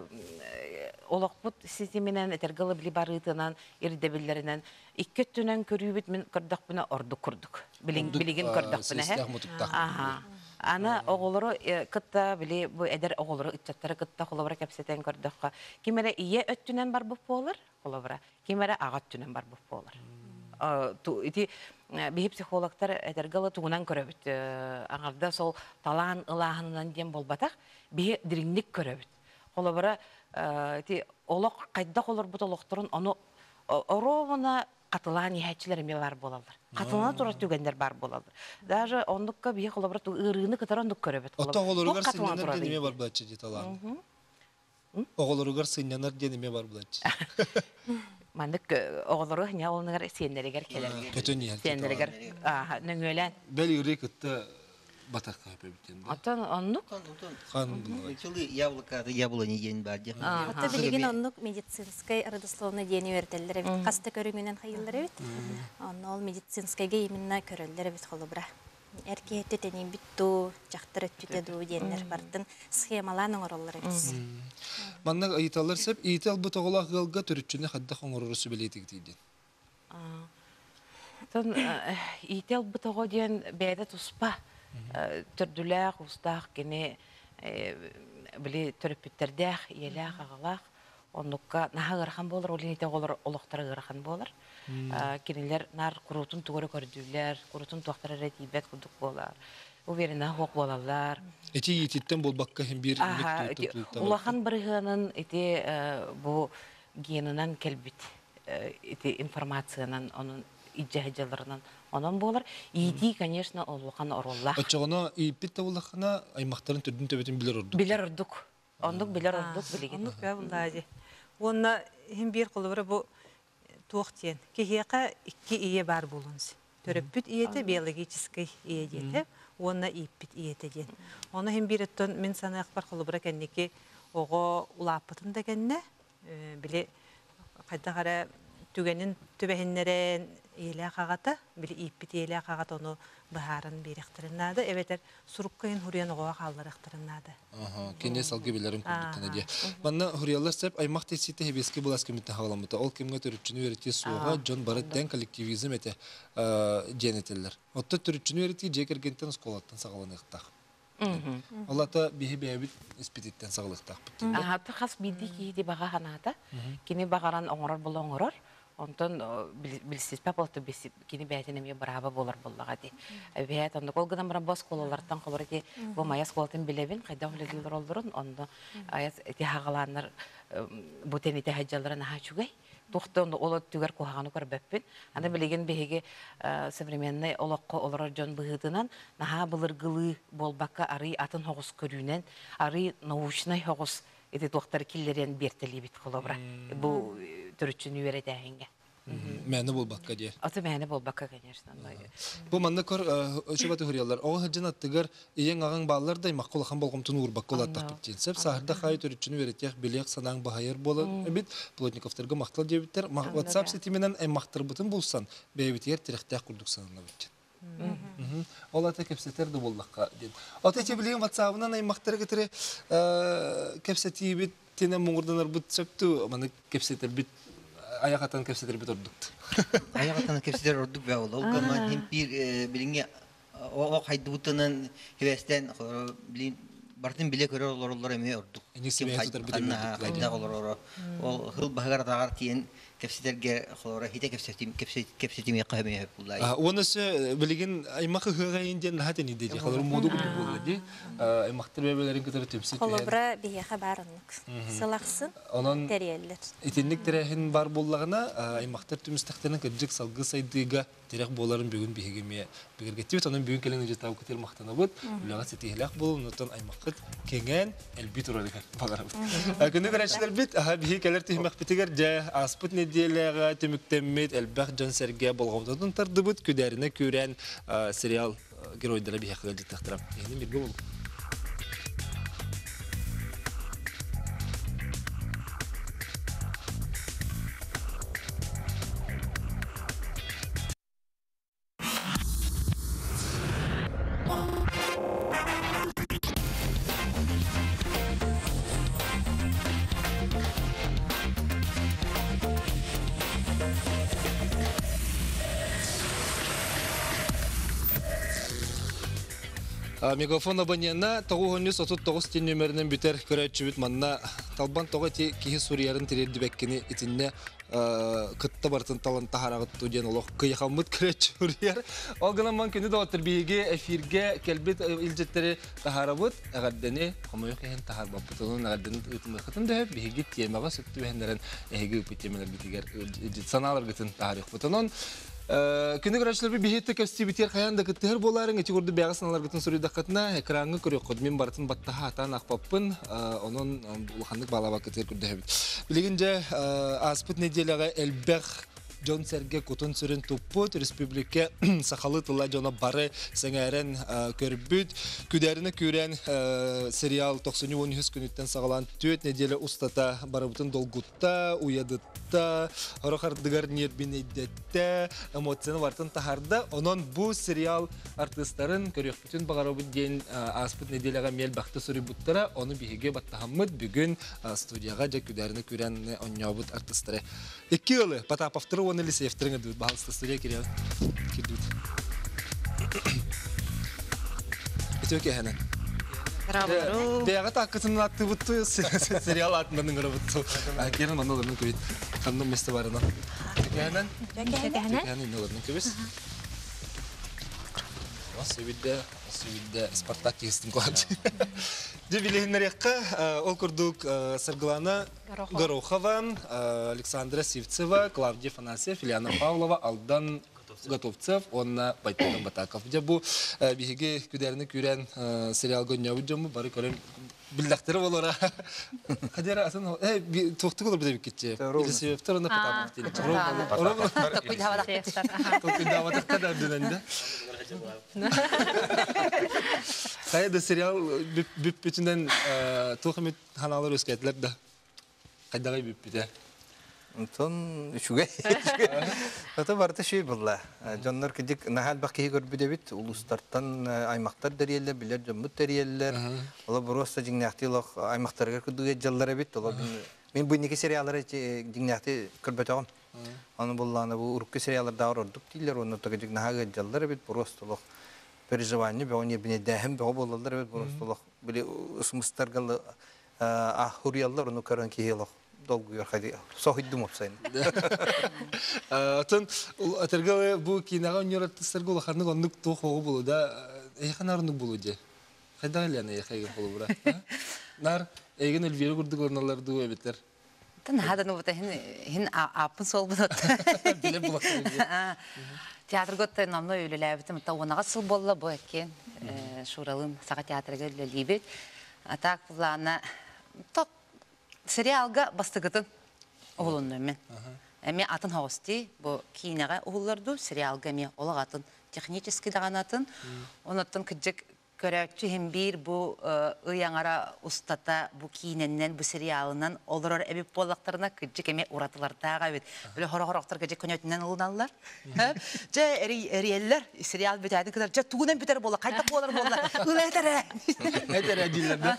олокпут системенен этергалы били барытынан, ирдебиллеринен икки түнөн көрүүбүт мен көрдөк буна орду курдук. Билигин көрдөк буна. Аха. Ана оголору кытта били бу эдер оголору итчаттары кытта холобра кепсетен көрдөккө. Кимере ие өттүнөн бар буп болор, холобра. Кимере агат түнөн бар буп болор. Ту ити бии психологтар эдергалы тугунан көрөбүт. Аңарда сол талаан ылаахынан дем болбатак, бии дириңник көрөбүт. Холобра ити олок кайда холор бут олокторун ону оровона катылан яһәчләреме бар булалар. Катылана туры түгәндәр бар булалар. Даже ондукка бие холобра ырыны кытарындык көрөбөт. Ата оголоргар сыннанар денеме бар булачы дит алар. Оголоргар сыннанар денеме бар булачы. Мандык оголору хня олнагар сендерегер келер. Көтөнү. Сендерегер. Аха, нөңөлән. Бели үрекетте батакка бептен. Ата ондук хан. Чылы яблоко, яблони ден бар ди. Ата билген ондук медицинская родословная дени вертелдер бит. Каста көрүмүнөн хайылдыр бит. Аны ол медицинскайга именно көрөлдөр бит холобра. Эркетте тени битту, жактыр өттүтө ду денер бардын схемаларын ороллор бит. Манна айталар сеп, ител бу тоголак гылга төрүчүнө хадда хоңорурусу билетик дейди. А. Тон ител бу того ден беде туспа. Төрдүләк, устак, кене били төрөпүттердәк, еләк, агалак, оннукка нахагархан болар, олинете олар олоқтары гархан болар. Кенелер нар курутун тугары көрдүләр, курутун туактары ретибет кудук болар. уверена хоқ болалар. Эти ететтен болбаққа hem bir Аха, улахан бірігінің эти бұл генынан келбит, эти информациянан, оның иджахаджаларынан онан болар. Иди, конечно, улахан ороллах. Очоғына иппет табылақына аймақтарын түрдің төбетін білер ордық. Білер ордық. Ондық білер ордық білеген. Ондық бә бұлда әде. Онна hem bir қолыбыры бұл туақтен. Кехеқа икки ие бар болыңыз. Төрөппүт иеті биологический ие деті. Онна иппит иеті ден. Оны hem bir еттен мен саны ақпар қолыбыры кәннеке оғы ұлаппытын да кәнне. Біле қайда қара түгенін түбәхіннерен елі қағаты, біле иппит елі қағаты оны бұхарын беректіріннады. Әветер сұрыққайын хұриян оға қалдар ақтырыннады. Кене салғы білерін көрдіктен әде. Манна хұриялар сәп аймақ тесеті хебеске бұлас кеметтен қағаламыта. Ол кемге түрітчіні өреті суға жон бары дән коллективизм әте женетелер. Отта түрітчіні өреті жекергенттен сколаттан сағаланы иқтақ. Олата бихи бәбит испитеттен сағылықтақ біттен. Аты қас биді кейді баға қаната. Кені бағаран оңырар бұл оңырар. Онтон білсіз пәп олты кені бәйтінеме бұрабы болар болуға де. Бәйт, онды қолғыдан бұрын бос қолылардан қолыр де, бұл майас қолтын білебін, қайда олығылар олдырын, онды аяс әте хағаланыр бұтен еті хаджаларын аға чүгей. Тоқты онды олы түгер қоғаны көр бәппін. Аны білеген бәйге современный олыққа олар жон бұғыдынан, наға бұлыр ғылы болбаққа ары атын хоғыз көрінен, ары научный хоғыз эти доктор киллерен бертели бит холобра. Бу төрүчүн үйрөт әңге. Мәне болбакка дер. Аты мәне болбакка, конечно. Бу манда кор шубаты хуриялар. Ого хаҗын аттыгар иен аган баллар да маккулахан болгомтун урбак колаттак битен. Сеп сахарда хай төрүчүн үйрөтек билек санаң бахайыр болот. Бит плотниковтарга мактал дебиттер. WhatsApp сетименен ай мактыр бутун булсан, бебитер тирехтә курдук санына бит. Ола та кепсетер де боллакка дед. Ата те билем WhatsApp-нан ай мактыр гетире кепсети бит тенен муңурданар бут сөптү. Маны кепсетер бит аягатан кепсетер бит ордук. Аягатан кепсетер ордук бе ол. Ол гаман hem bir билинге о хайдутунан хевестен билин бартын биле көрөр олорлор эме ордук. Энеси бетер бит ордук. Кайда олорор. Ол хыл багар дагар тиен кепсетерге холора хите кепсетим кепсет кепсетим якамы буллай. А онысы билеген аймакы хыгайынден хатен иде. Холор моду булды. Аймактыр бебелерин кетер тепсет. Холобра бие хабарынык. Сылаксын тереллер. Итинник терехин бар буллагына аймактыр түмүстәхтенен кеджик салгы сайдыга терек боларын бүгүн бигеме бигергетти. Онун бүгүн келен жетабы кетер мактана бут. Улага сетилек бул, нотон аймакыт кеңен элбит уралыгы багарабыз. Күнү көрәчләр бит, аха бие келер тимак битигер жа аспыт неделяга төмүктеммет элбах жон серге болгондон тарды бут күдәренә күрән сериал геройдары бие хәлдә тахтырам. Яни бирге бул. Мегафон абонена тогугунус отут тогуз тен нөмеринен бүтер көрөчүбүт манна талбан тога ти кихи суриярын тирерди беккени итинне кытта бартын талан тахарагытту ден олох кыйхамыт көрөчү сурияр. Ол гана ман күнү доктор биге эфирге келбит илжеттери тахарабыт агаддени хамыйык ген тахарбаппыт онун агаддени ытмыкытын деп биге темага сөттү бендерен эги үпүтемелер битигер саналар гытын тарих бутонон Күнү көрәчләр бихетте кәстибитер хаянда кеттер боларын эти горды бягасналар гытын сурыйда катна экранга көрөк кодмен бартын баттаха атан акпаппын онон улхандык балаба кеттер күрдәбит. Билегенче аспыт неделяга элбех Джон Серге Кутун сүрін туппут, республика сақалы тыла жона бары сәңәрен көрбіт. Күдәріні көрен сериал тоқсан он үш күніттен сағалан төт неделе устата барыбытын долгутта, уядытта, орохардыгар нербін едетті, эмоцияны бартын тахарда. Онон бұл сериал артистарын көрек бүтін бағарабыт ден аспыт неделяға мел бақты сүрі бұттара, оны бігеге баттахамыд бүгін студияға жа күдәріні көрен онябыт артистары. Екі ылы, Потапов он или сефтеринга дут, балста студия киря кидут. Это окей, Ханан. Браво. Бега так, как на ты вот сериал от меня работал. А киран манул на кувит. Ханан место варено. Ханан. Ханан. Ханан ноль на кувис. Сөйдә, сөйдә Спартак кестин клад. Дебилехнерекка ол курдук Сарглана Горохова, Александра Сивцева, Клавдия Фанасьев, Ильяна Павлова, Алдан Готовцев, Онна Байтон Батаков. Де бу биһиге күдәрне күрән сериал гонья уҗымы бары көрәм билләхтәре булара. Хәдәр асан э тохты булыр бит китче. Или себептер аны патап тиле. Ров. Такой давада. Такой давада кадәр дөнендә. Кайда сериал бүп бүтүнөн тохмет ханалар өскәтләр да. Кайдагы бүп бүтә. Тон үшүгө. Ата барта шүй булла. Жоннор кидик нахал бакый көрбүдебит улустартан аймактар дәрелләр, билер жоммут дәрелләр. Ола просто жиңнактылык аймактарга күдүгө жаллар бит. Ола мен бу неке сериаллар жиңнакты көрбөтөгөм. Аны булланы бу урукка сериалларда ордук дилер, оны тагы нахага жаллар бит просто переживание, бе они бне дәһем бе болалар бит просто биле усмыстарга а хурияллар оны көрөн киелок. Долго я ходил. Сохиддум опсайн. Атын атыргалы бу кинага университет сыргыл ханны гоннук тохого булуда. Эханарнук булуде. Кайда эле эхайга булура. Нар эгин элвери гурдук орналар ду эбеттер. Тан хада ну хин хин апын сол булат. Биле булак. Театр готта намно үйлеләбитем та онага сыл болла бу экен. Шуралым сага театрга лебит. Атак булана ток сериалга бастыгытын оғылынды мен. Әме атын хауысты, бұл кейінеға оғылырды, сериалга ме олағатын технически дағанатын. Онаттың күджік көрәтші хем бір бұл ұяңара ұстата бұл кейіненнен, бұл сериалынан олырыр әбіп болақтарына күджік әме ұратылардағы өт. Білі қора-қорақтар күджік көнетінен ұлыналар. Жа әриелер, сериал бітәйдің кідар, жа туғынан бітер бола, қайта болар бола, ұлы әтәрі. Әтәрі әдейлерді.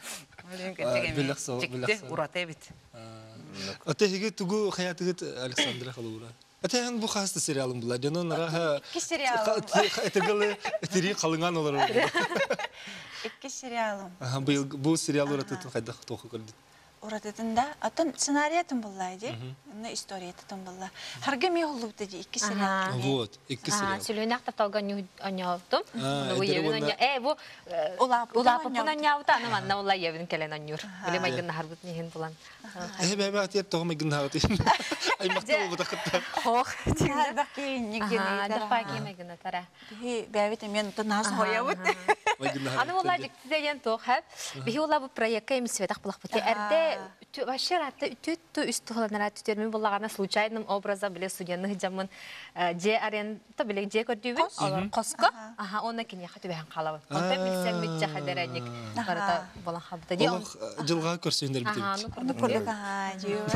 Жекте урата бит. Атеге тугу хаятыгыт Александра Халура. Атехан бу хаста сериалым була. Жанон раха. Ки сериалым. Этегалы этери калынган олар. Икки сериалым. Аха, бу бу сериал урата кайда тоху көрдү. Уратытында атын сценариятын булла иде. Аны историятын булла. Харга ме олуп деди икки сериал. Вот, икки сериал. Ага, сүлөнәк тапталган анялдым. Ну Уевин э бу улап улап анялда аны манна улла евин келен анюр. Биле майгын харбут нехин булан. Э бәбә атер тогы гын хагыт. Ай мактал бу такта. Хох, тиңдер баки нигене. Ага, да баки майгын тара. Би бәбит мен тонас хоябыт. Аны улла диктеген тох хәп. Би улла бу проектка имсветак булак бит. Эрдә вообще рата үтү үстүлөнөр түтөрмө буллагана случайным образа биле судьяны жамын же аренда биле же көрдүбү алар коско аха оны кине хатыбан калабы онда билсем митче хадеренник барата болан хабыта ди жылга көрсөндөр бит. аха ну көрдү көрдү Ага,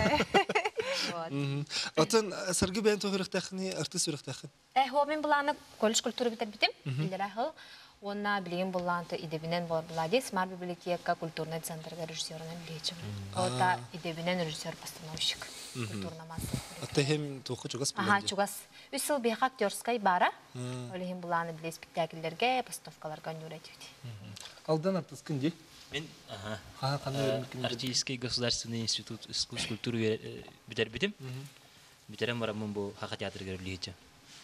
жүй. Атын сыргы бен тогырыктахны артист үректахын. Э хо мен буланы колледж культура битер битим билера хыл Онна билген булланты идебинен боллади Смарт библиотека культурный центрга режиссерынан билечим. Ота идебинен режиссер постановщик культурна масса. Атехем тоху чугас Ага, чугас. Үсел бе актерской бара. Олехим булланы биле спектакльлерге, постановкаларга нүретүти. Алдан артист кимди? Мен ага. Ха, кандай Артистский государственный институт искусств культуры битер битим. Битерем барамын бу хака театрга билечим.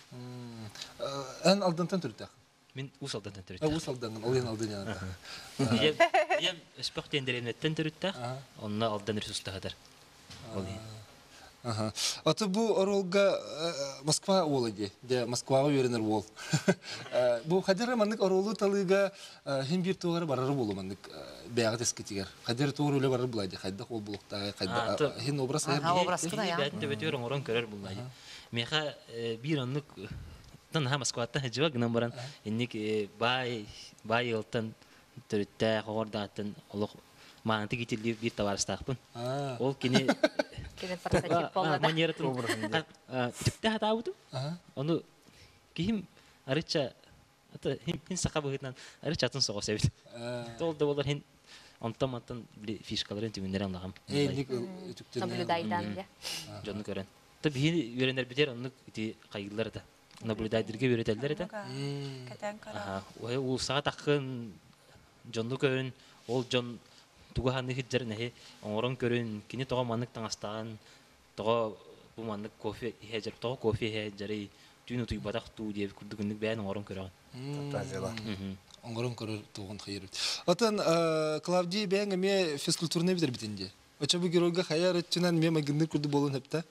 Эн алдан тантырдак. Мен усалдан тентөрүт. А усалдан, олен алдан яна. Я я спорт тендерен тентөрүт. Онна алдан ресурстагатар. Оли. Ага. Аты бу оролга Москва олоди. Де Москвага беренер бол. Бу хадер маннык оролу талыга хим бир тугары барары болу маннык бягат эскетигер. Хадер тугары эле барыр булайды. Кайда кол булукта, кайда хин образ аяр. Ага, образ кына я. Бәтте бетер оңорон көрөр булайды. Меха бир аннык Тан ха Москвада хәҗәгә генә баран, инник бай бай елтан төртә гордатын олуг манты китилли бир товарстакпын. Ол кине кине прототип болда. Манера турбурында. Типтә хата буту. Аны ким арыча ата хин сакабыгынан арыча тын согы себит. Толда болар хин антаматтан били фишкаларын түгүннәр аңлагам. Эйник түктен. Наблюдайдан я. Жонны көрән. Та би йөрәннәр битер аны ити кайгылар да. Наблюдайдерге өйрәтәләр иде. Кәтән кара. Аха, ой ул саат акын жонны көрүн, ол жон туга ханы хиджер нәһи, оңорон көрүн, кине тога маннык таңастаган, тога бу маннык кофе хәҗер, тога кофе хәҗери, түн утуй батак туу деп күрдүгүндүк бәэн орон көрөгөн. Тазела. Оңгорон көрөр тугун хайыр. Отан Клавдия бәң эме физкультурный битер битинде. Оча бу геройга хаяр өтчүнөн мен магынды күрдү болун хепта.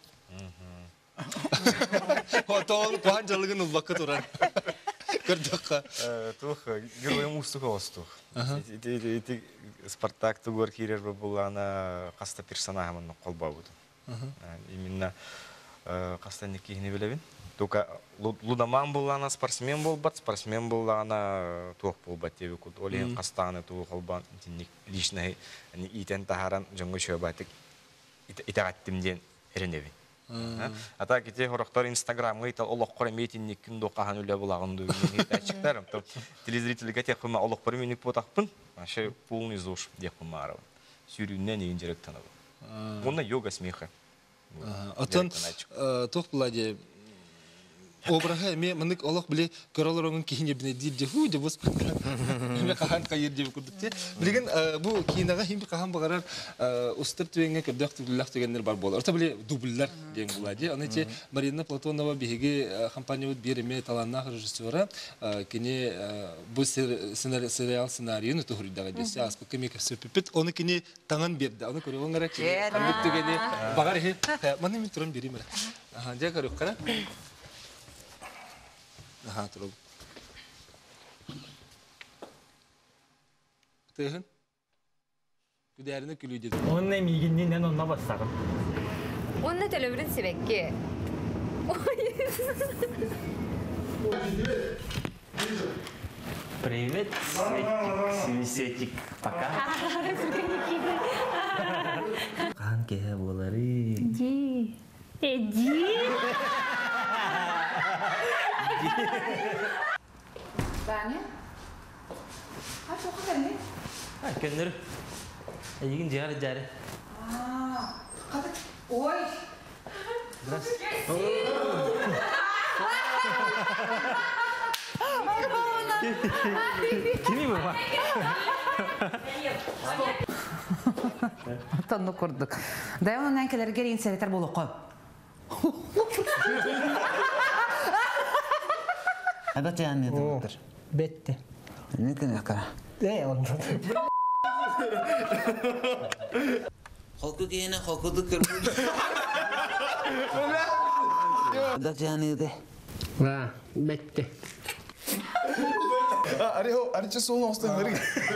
Отол куан жалыгын улбакка турар. Көрдөкка. Тух героем устук остух. Ити Спартак тугор кирер булана каста персонажын колбабыт. Именно кастанник кийини билебин. Только лудаман булана спортсмен болбат, спортсмен булана тух болбат деп кут. Олен кастаны тух колбан личный итен тахаран жоңго шөбатык итагаттимден эренеби. Ата ките хорохтор Инстаграмга ит олоққор метинник күн доқахан үле булагынды ачыктарым. Телезрительге тек кыма олоққор миник потақпын. Ашы полный зош деп кымарып. Сүйрүннен эң жерек танып. Муна йога смеха. Отон тох буладе обрага эме мындык олох биле көрөлөрүн кийине бине дирде ху деп боспунда. Эме кахан кайыр деп курдукте. Билген бу кийинага хим кахан багарар устыр түвеңге көдөк түллак дегендер бар болор. Орта биле дубльлар деген буладе. Аны че Марина Платонова биге компания бир эме таланнах режиссера кине бу сериал сценарийны тухурдага десе аспекты меке сөпүпүт. Оны кине таңан берди. Аны көрөгөнгө керек. Аны түгене багар хе. Маны мен турам берим. Аха, же көрөк кара. Aha, terus. Tehun. Kudarını külüydü. Onun ne miğinliğinden onunla başlarım. Onun televizyon sebekki. Привет, Светик, Светик, пока. Kanka bolari. Ди. Эди. Таня? А что хотели? А, кеннер. Егин жары жары. А, катык. Ой. Здравствуйте. Кими bu bak? Tanı kurduk. Dayanın enkeleri gelin seyreter bolu koy. Evet yani nedir? Bitti. Ne kadar kara? Ne oldu? Halkı giyene halkı da kırmızı. Evet yani de. Ha, bitti. Ariho, ariçe soğuk olsun nereye?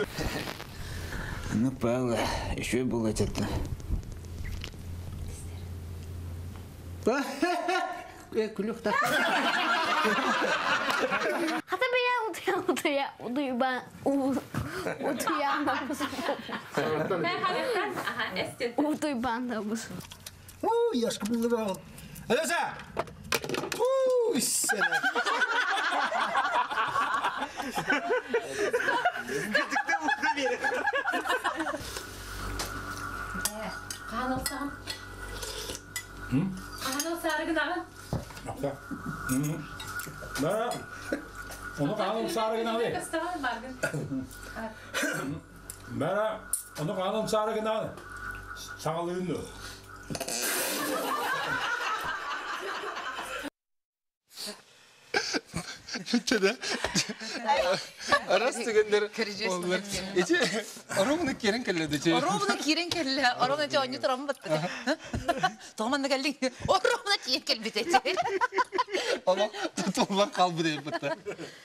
Ne pahalı, şu bulacaktı. Kuluk da. Hatta ben ya uduya uduya uduya ben uduya anlamışım. Ben hareketler aha estet. Uduya ben anlamışım. Uuu yaşkı buldu be oğlum. Hadi sen. Uuu sana. Gittikte mutlu bir yere. Kanalsam. Hı? Kanalsarı gıdağı. Nokta. Hı hı. Ben onu kanalım sarı gına değil. Ben onu kanalım sarı gına. Sağlığında. Bitti Aras tügenler. Olur. İçi arabını kiren kelledi. Arabını kiren kelle. Arabını çe onyu turam battı. Tamam da geldin. Arabını kiren kelle bitti. Ama tutulma kalbı değil battı.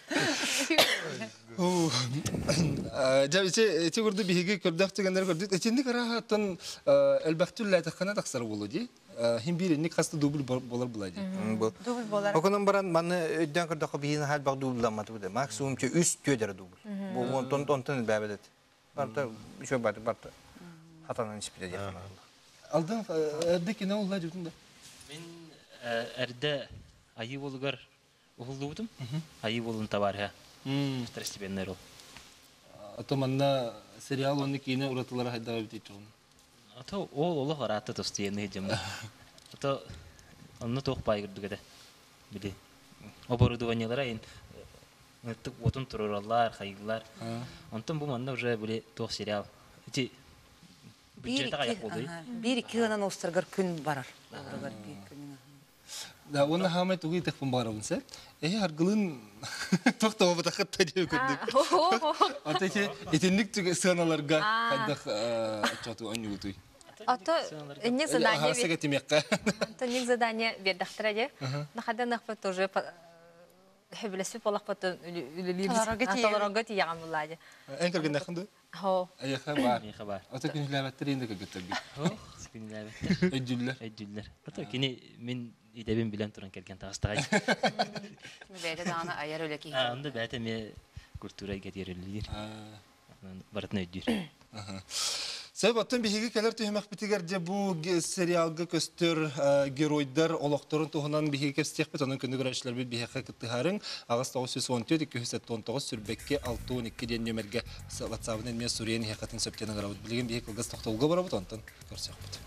Jab içi içi kurdu bihigi kurdak tügenler kurdu. İçinde karahatın elbaktülle takana taksar bulucu. Hem bir ne kastı dubul bolar buladı. Dubul bolar. Okunun baran bana ödden kurdak bihin hal bak dubullanmadı bu da. Maksimum ki üst tüyder dubul. Bu onton onton bebedet. Barta şu barta barta. Hatanan hiçbir şey yapmadı. Aldın erdeki ne oldu acaba? Ben erde ayı bulgar uğuldum. Ayı bulun tavar ha. Stresi benler ol. Atamanna serial onu ki yine uratılara hayda bitti onu. Ata ol ola haratta tostu yeni hecamda. Ata onu toq baygırdı gede. Bili. O borudu vanyalara in. Tık otun tururallar, hayırlar. Ondan bu manda уже böyle toq serial. İçi büdjete ayak oldu. Bir iki yıldan ostargar gün varar. Да, оны хамай тугы тахпын барабын сәт. Э, аргылын тоқтауы батақат тәдеу күндік. Ата ете, етенлік түгі сығаналарға қайдақ атчату өңі ұтуй. Ото не задание. Харсыға темекқа. То не задание вердахтраде. Нахада нахпа тоже хебелесіп олақ потом толорога тияған болады. Ән кірген нақынды? Хо. Аяқа бар. Аяқа бар. Ата күніләбәттір енді көгеттір бі. Күніләбәттір. Өйдүллер. Өйдүллер. Ата кені мен идебен білен тұран келген тағыстағай. Бәйді дағаны аяр өлі кейді. Онда бәті ме культурай кетер өлілер. Барытын өйдір. Сәбіп аттан бейгі кәлер түйімәк бітігер де бұл сериалғы көстер геройдар олықтырын тұғынан бейгі кәпстек бет, оның күнді көрәшілер бет бейгі күттіғарын ағыз тоғыз жүз он төрт екі жүз он тоғыз сүрбекке алты он екі ден нөмерге ватсабын әнме сүрейін хеқатын сөптенің ғарабыд. Білген бейгі қылғыз тоқтауылға барабыд, онтан көрсек бұд.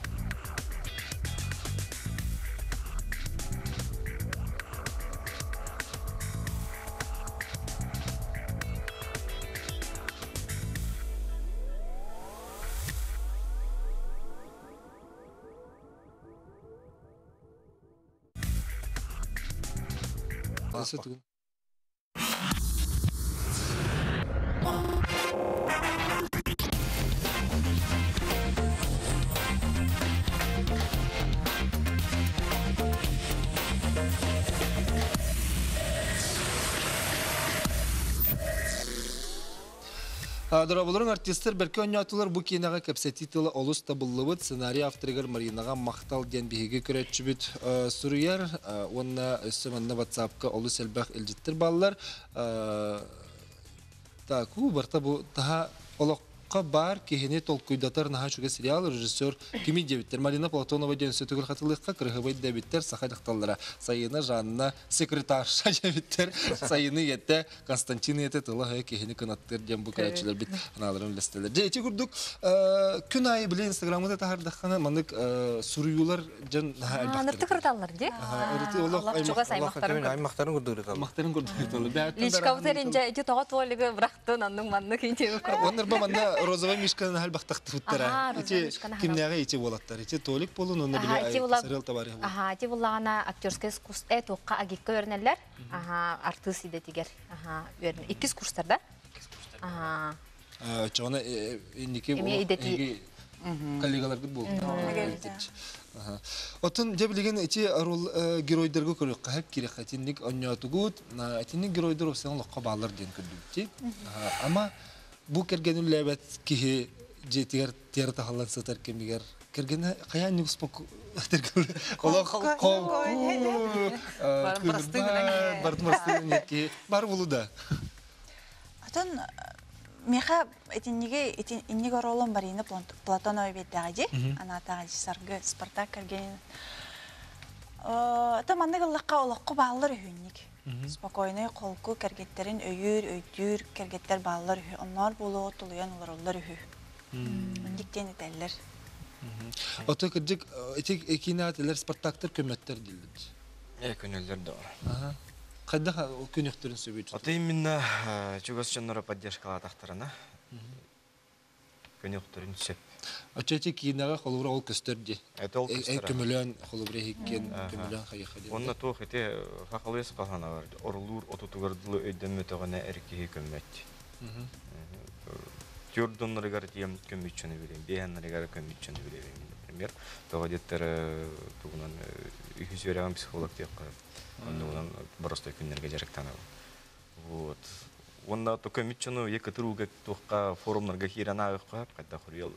Nasıl tuğun? Дұрабылырың артистер бәркі өңнятылар бұ кейінаға кәпсә титылы олыс табыллыбыд, сценарий авторығыр Маринаға мақтал ден бейге көрәтші бүт сүрүйер, онына өсі манна ватсапқа олыс әлбәқ әлжеттір балылар. Так, у барта бұ таға олыққа бар кехене толкуйдатар наға шуға сериал режиссер кеми дебіттер. Марина Платонова ден сөтігіл қатылыққа кірғыбай дебіттер сақайдықталдыра. Сайыны жанына секретарша дебіттер. Сайыны етті Константин еті тылы кехене кынаттыр ден бұ көрәтшілер біт аналарын лестелер. Жейті күрдік күн айы біле инстаграмыда тағардаққаны маңдық сүрүйулар жан Анырты қырдалар де? Аймақтарын күрдігірі қалды. Аймақтарын күрдігірі Личкаутеринже эти тоғат волига брахтын анның манны кейтеу көрді. Оныр ба манна розовый мишканы хәл бақтақты бұттара. Кимнәға ете болаттар. Ете толик болын, оны біле сырыл табары. Ага, эти болағана актерская искусство тоққа агикка өрнелер. Ага, артыс иде тигер. Ага, өрнелер. Иккіз курстарда? Ага. Чоғана ендеке коллегалар күт болды. Отын дебілеген эти геройдарға көрік қағып керек. Әтінлік өңнеуаты күт. Әтінлік геройдар өсен лұққа бағалар ден күрді. Ама бұл кергенін ләбәт кеге жетігер тері тағалан сатар кемігер. Кергені қаян нүкс бұл тергілі. Олақ қоңқу, бардымастығын етке бар болу да. Атын, меха иннеге ролын бар ені Платонова беттіғади. Ана атағади сарғы Спартак кергенін. Ата манныгыллаққа олаққы бағылыр үйіннік. Спокойный қолку кергеттерин өйір, өйдір, кергеттер бағылыр үйі. Onlar болу отылуян олар олар үйі. Үндіктен етәлілер. Оты кірдік, екені әтелер Спартактар көметтер дейілді? Е, көнелер де бар. Қайда көнектерін сөбейді? Оты именно чугас жоннора поддержкала тақтарына. Көнектерін сөп. Очети кинага холура ол көстөрди. Это ол көстөрди. Көмөлөн холубре хиккен, көмөлөн хайхади. Онна тох эте хакалыс калгана бар. Орлур отутугардылы өйдөн мөтөгөнө эркеги көмөт. Мм. Тюрдонноргар тием көмөчөнү билем. Беяннаргар көмөчөнү билем. Например, тогодеттер тугунан үйүз берген психолог деп коюп. Ондан просто күннерге жарыктана. Вот. Онда то көмөчөнү эки туруга тохка форумдарга хирана коюп, кайта хуруялы.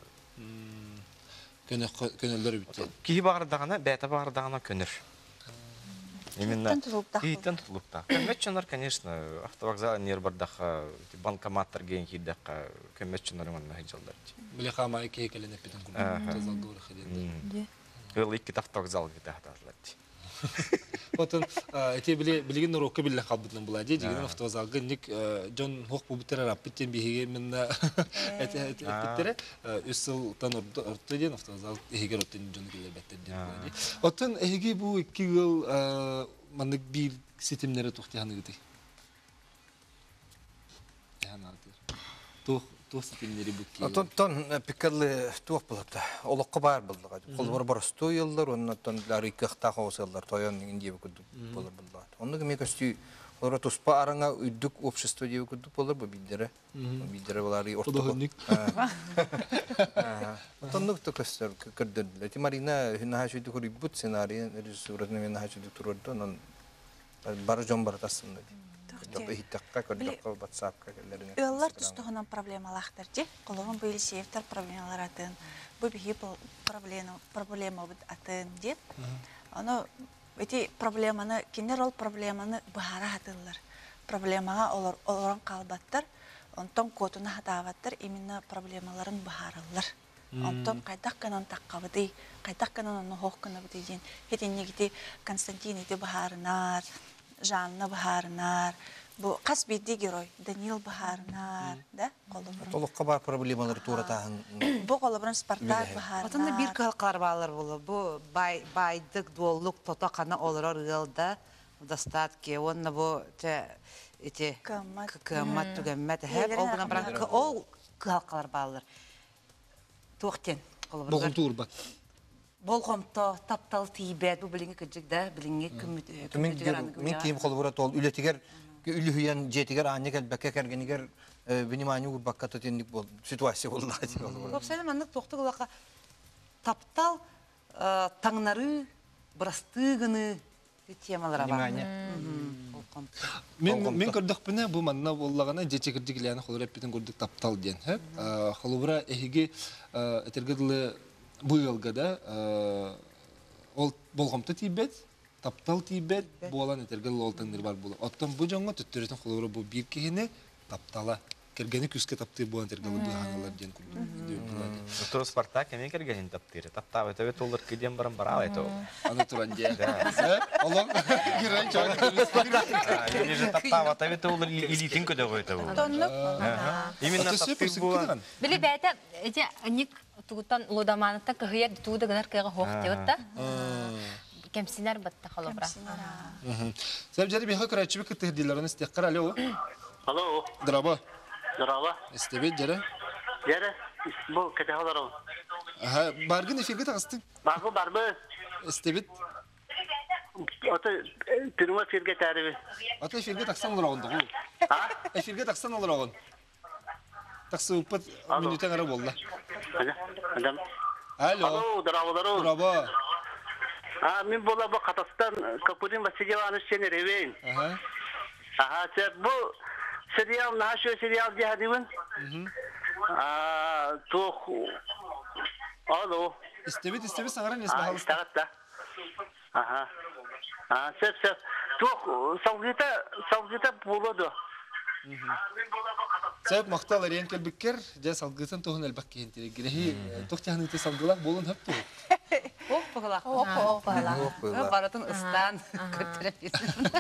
Көнөлөр битти. Ки бардагына, бәте бардагына көнөр. Именно кийтен тулукта. Көмөчөнөр, конечно, автовокзал нер бардаха, банкоматтар ген кийдакка көмөчөнөр мына хажалдар. Биле хамай кейкеленеп битен курдун. Тазалгыр хаден. Эл икки автовокзал бит ахтатлат. Потом эти биле билген урокка биле калбытын булади, деген автовокзалга ник жон хок бубутер раппитен биге менна эти биттер үсел тан орто ден автовокзал эгер оттен жон келе беттер ден булади. Оттон эги бу икки жыл мандык бир системлери токтяганы гыты. Яна тох тостилleri бүкке. Отон пиккелли туох булапта. Олоққа бар булдыга. Колбар барысты йыллар, оннан ларикахта хосыллар тоян инде бүкүд болар булдыга. Онны кеме көстү олар туспа араңа үдүк общество деп бүкүд болар бу биддере. Биддере булары ортого. Отоннук то көстөр кырдын. Лети Марина хина хашуды көрүбүт сценарий режиссурны мен хашуды турду, онан бар жон бар тасында. Өллар тұстығынан проблемалақтыр де, қолығын бұл септер проблемалар атын, бұл бігі проблема бұд атын деп. Оны өте проблеманы, кендер ол проблеманы бұхара атылар. Проблемаға оларын қалбаттыр, онтон көтіні хатаваттыр, именно проблемаларын бұхарылар. Онтон қайдақ қанан таққабыды, қайдақ қанан оны хоқ қаны бұды ден. Хетен негеде Константин еті бұхарынар, Жанна Бахарнар, бу кас бидди герой Данил Бахарнар, да? Толыққа бар проблемалар тура тағын. Бу колобран Спартак Бахарнар. Отында бир калкалар балар болу. Бу бай байдык дуоллук тота кана олорор ылда достатки. Онна бу те эти кыммат түгәммәт һәм ол гына баран ол калкалар балар. Тоқтен колобран. Болгон турба. Болгомто таптал тибет бу билинге кыжык да, билинге күмүт. Мен кийим колбура тол үлетигер үлүһүян жетигер аннегел бакка кергенигер внимание урбакка тотендик бол ситуация болду. Көп сенен мандык токтугулака таптал таңнары брастыгыны темалар бар. Мен мен көрдүк бине бу манна боллагана жетекирдигилени холореп битен көрдүк таптал ден. Холобура эһиге этергедле bu yılgada ol bolğamta tibet, taptal tibet, bu olan etergel oltandır var bu. Ottan bu jonga tüttüreten xolora bu bir kehine taptala kergeni küske taptı bu etergel bu hanalar den kurdu. Doktor Spartak emin kergenin taptı. Taptava evet olur ki dem baran bara ayto. Аны туран же. Олог гирен чак. Они же таптава evet olur илитин көдө който бу. Именно taptı bu. Били бәтә эти аник тугутан лодаманта кыгыяк туда гынар кыга хох диотта. Кемсилер батта халобра. Сәб җәри бихә көрәчү бик тәһдилләрен истәкър алло. Алло. Драба. Драба. Истебет җәре. Җәре. Бу кете халарым. Аха, баргын эфиргә тагыстың. Баргы барбы. Истебет. Ата тирма эфиргә тәрбе. Ата эфиргә таксан олорагында гу. А? Эфиргә таксан олорагын. Таксы упат минуттан ара булды. Адам. Алло. Алло, драба. Драба. А, мен бола бу Казакстан Капурин Васильеваны сене ревен. Ага. Ага, сәт бу сериал, наш сериал диядивен. А, тох. Алло. Истебет, истебет саңаран есме халыста. Истагатта. Ага. А, сәт, сәт. Тох, саугита, саугита болады. Сәп мактал арен келбиккер, жа салгысын тоһун элбак кентире гиреһи тохтяны те салгылак болун хапты. Оп пыгылак. Оп оп пыгылак. Баратын ыстан көтөрөп.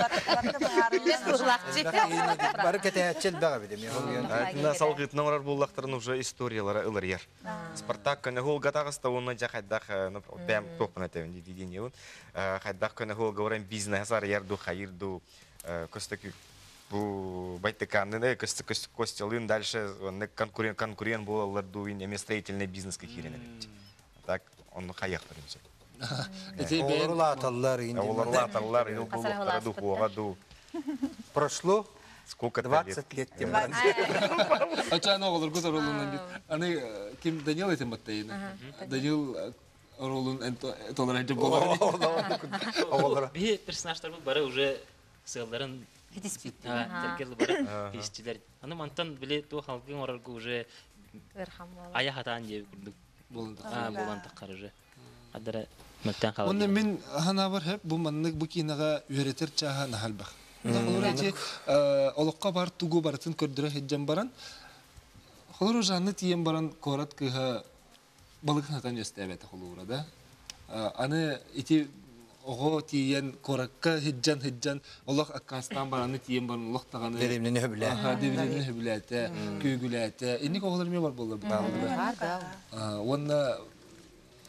Бары кетәчел бага биде мен. Айтында салгытны орар буллактырын уже историялары ылыр ер. Спартак көне голга тагыста уны жахайдак, ну прям топна тем дидинеун. Хайдак көне голга орен бизнес ар ярду хайырду көстөкү бу байтыканны көстө көстө костелын дальше конкурент конкурент болалар дуин эме строительный бизнес киренет. Так он хаяк беренче. Эти оларлаталлар инде. Оларлаталлар ил булуктары ду хуаду. Прошло сколько двадцать лет тем. Ача ногылар көтөр олунан бит. Аны ким Данил этем баттайны. Данил ролун энто толар айтып болгон. Би персонаждар бул бары уже сылдарын Хитиспит. А, тергел бара пистилер. Аны мантан биле то халкын оралгы уже ая хатан жеп курдук. Болонда. А, болонда карыжы. Адара мактан хал. Онда мен хана бар хеп бу маннык бу кинага үйрәтер чаха нахалбах. Олорати олокка бар тугу бартын көрдүрө хеджан баран. Холору жанны тием баран корат кыга балык хатан өстәбәте холура да. Аны ити ого тиен коракка хеджан хеджан Аллах аккастан бараны тиен баран Аллах таганы деремне хөблә. Ага, деремне хөбләте, күгүләте. Инник оглар ме бар булды. Бар да. Онна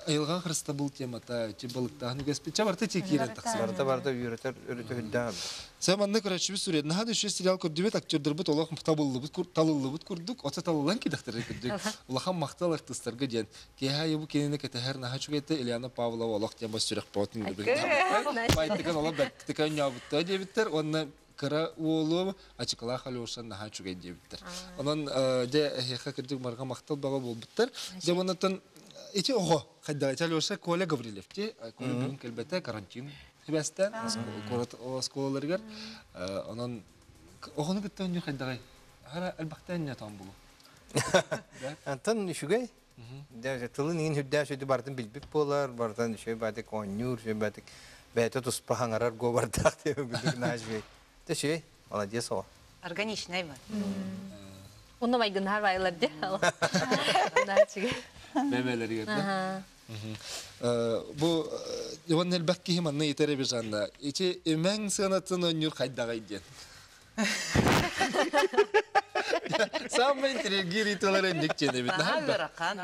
айылған хрыста бұл темата, че балықтағын үгеспе, че барта тек ерен тақсы. Барта барта үйретер, үйреті хүдді. Сәм анны көрәтші сүреді. Нахан үші сериал көрдібет, актердер бұт, олақ талылы бұт көрдік, ота талылан кедақтары көрдік. Олахан мақтал ақтыстарға ден. Кейхай бұл кенені кәтәхер наха чүгетті, Ильяна Павлова олақ тен бас сүрек бауытын көрдік. Байтыған ола бәктіқан нябытта дебіттер, онына кыра уолу ачыкала халюшан наха чугай дебиттер. Онан де хеха кирдик марга мактал бага болбуттар. Де монотон ити ого хадда халюша Коля Гаврилев те Коля бүгүн келбете карантин хебестен корот осколаларгар. Онан огону гыттан ю хадда хара албактан я там булу. Антон шугай де тылын ин хүддә шөйдү бардын билбип болар, бардан шөй бады конюр, шөй бады бәте туспахаңарар гобардак деп бүдүк нажбей. Тешей, молодец о. Органичный var. Onu may gunhar baylar de. Memeleri geldi. Bu yavan elbette ki hemen ne yetere bir zanda. İçi emen sanatın önür kayda gayden. Sen ben giri toleran dikçene bit. Daha bırakan.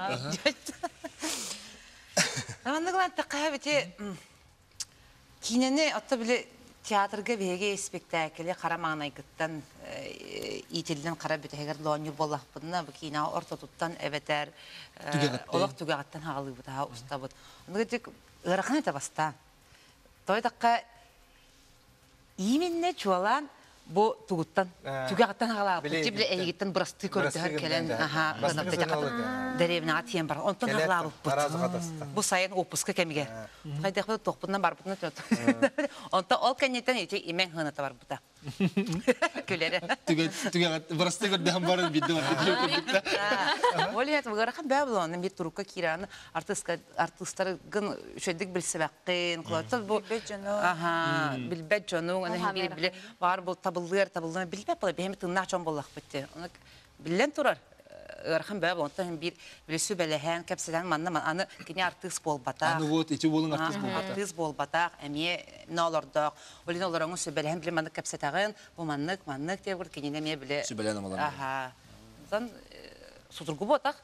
Ama ne kadar takabeti kinene atta bile teatrga bege spektakli Karamağına gittan itilden kara bütehger lonyu bollahpınna bu kina orta tuttan eveter olaq tugaqattan hağlı bu daha ustabıt. Onu gittik ırakın ete basta. Toy dakika iminne çualan bu tuguttan tugaqattan hağlı. Bile bile eğittan burastı kördüher kelen aha kanapta jakat derevine atiyen bar. Ondan hağlı bu. Bu sayın opuska kemige. Haydi bu topundan bar butna tut. Ondan ol kenyetten ite imen hınata var buta. Külere. Tugaqat burastı kördühem barın biddi var. Oliyat bu garakan Babylon'un bir turukka kiranı artistka artistların şöyle bilsebekkin kulaçta bu aha bilbet canı ana bir bile var bu tabullar tabullar bilbet bile benim tınnak çon bollak bitti. Onu bilen turar. Garakan Babylon'tan bir bilsü belehen kapsadan manna man anı kini artist bol bata. Anı vot içi bolun artist bol bata. Artist bol bata emiye ne olurdu? Olin olarak sübelehen bile manna kapsatağın bu manlık manlık diye bir kini nemiye bile. Sübelehen amalar. Aha. Zan Suturgu botak.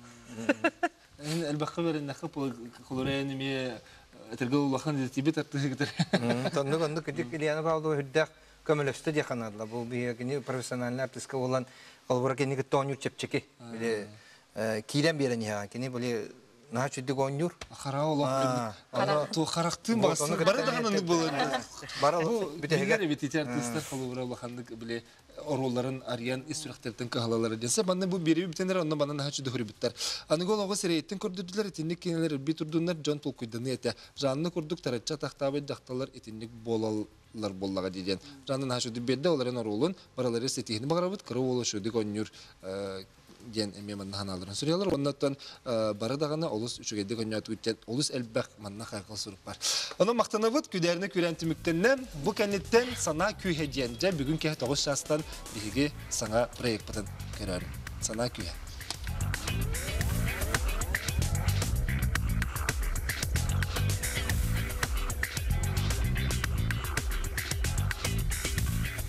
البخبر إن خبوا خلورين مي تلقوا الله خان تبيت تقدر. تنو كنو كديك اللي أنا بعضو هدا كمل استدي خنا الله بو بيه كني بروفيسيونال نارتس كولان قلبورا كني كتونيو تشبشكي. كيرم بيرني ها كني بولي نهاش يدي قونيور. خرا الله. تو خرقتين بس. برد خنا نقولن. برا بتهجر بتيجي تستر خلورا الله خان بلي orolların arayan istirahatlerden kahalaları dense bana bu biri bitenler ondan bana daha çok doğru biter. Anıgol oğuz seriyettin kurdurdular etinlik keneler bir turdunlar can tolkuydu niyete. Canlı kurduk taratça tahtabı dahtalar etinlik bolallar bollaga diyen. Canlı daha çok bedde oların orolun baraları setihini bağırabıt kırı oluşu dikonyur gen emeğin hanaların sürüyorlar. Ondan bara dağına olus üçügede konyatı ütçen olus elbek manna kaykıl sorup var. Onun maqtanabıt küderine kürentimiktenle bu kennetten sana küy hediyence bugün keh toğuz şahstan bihigi sana proyekt batın körarım. Sana küy.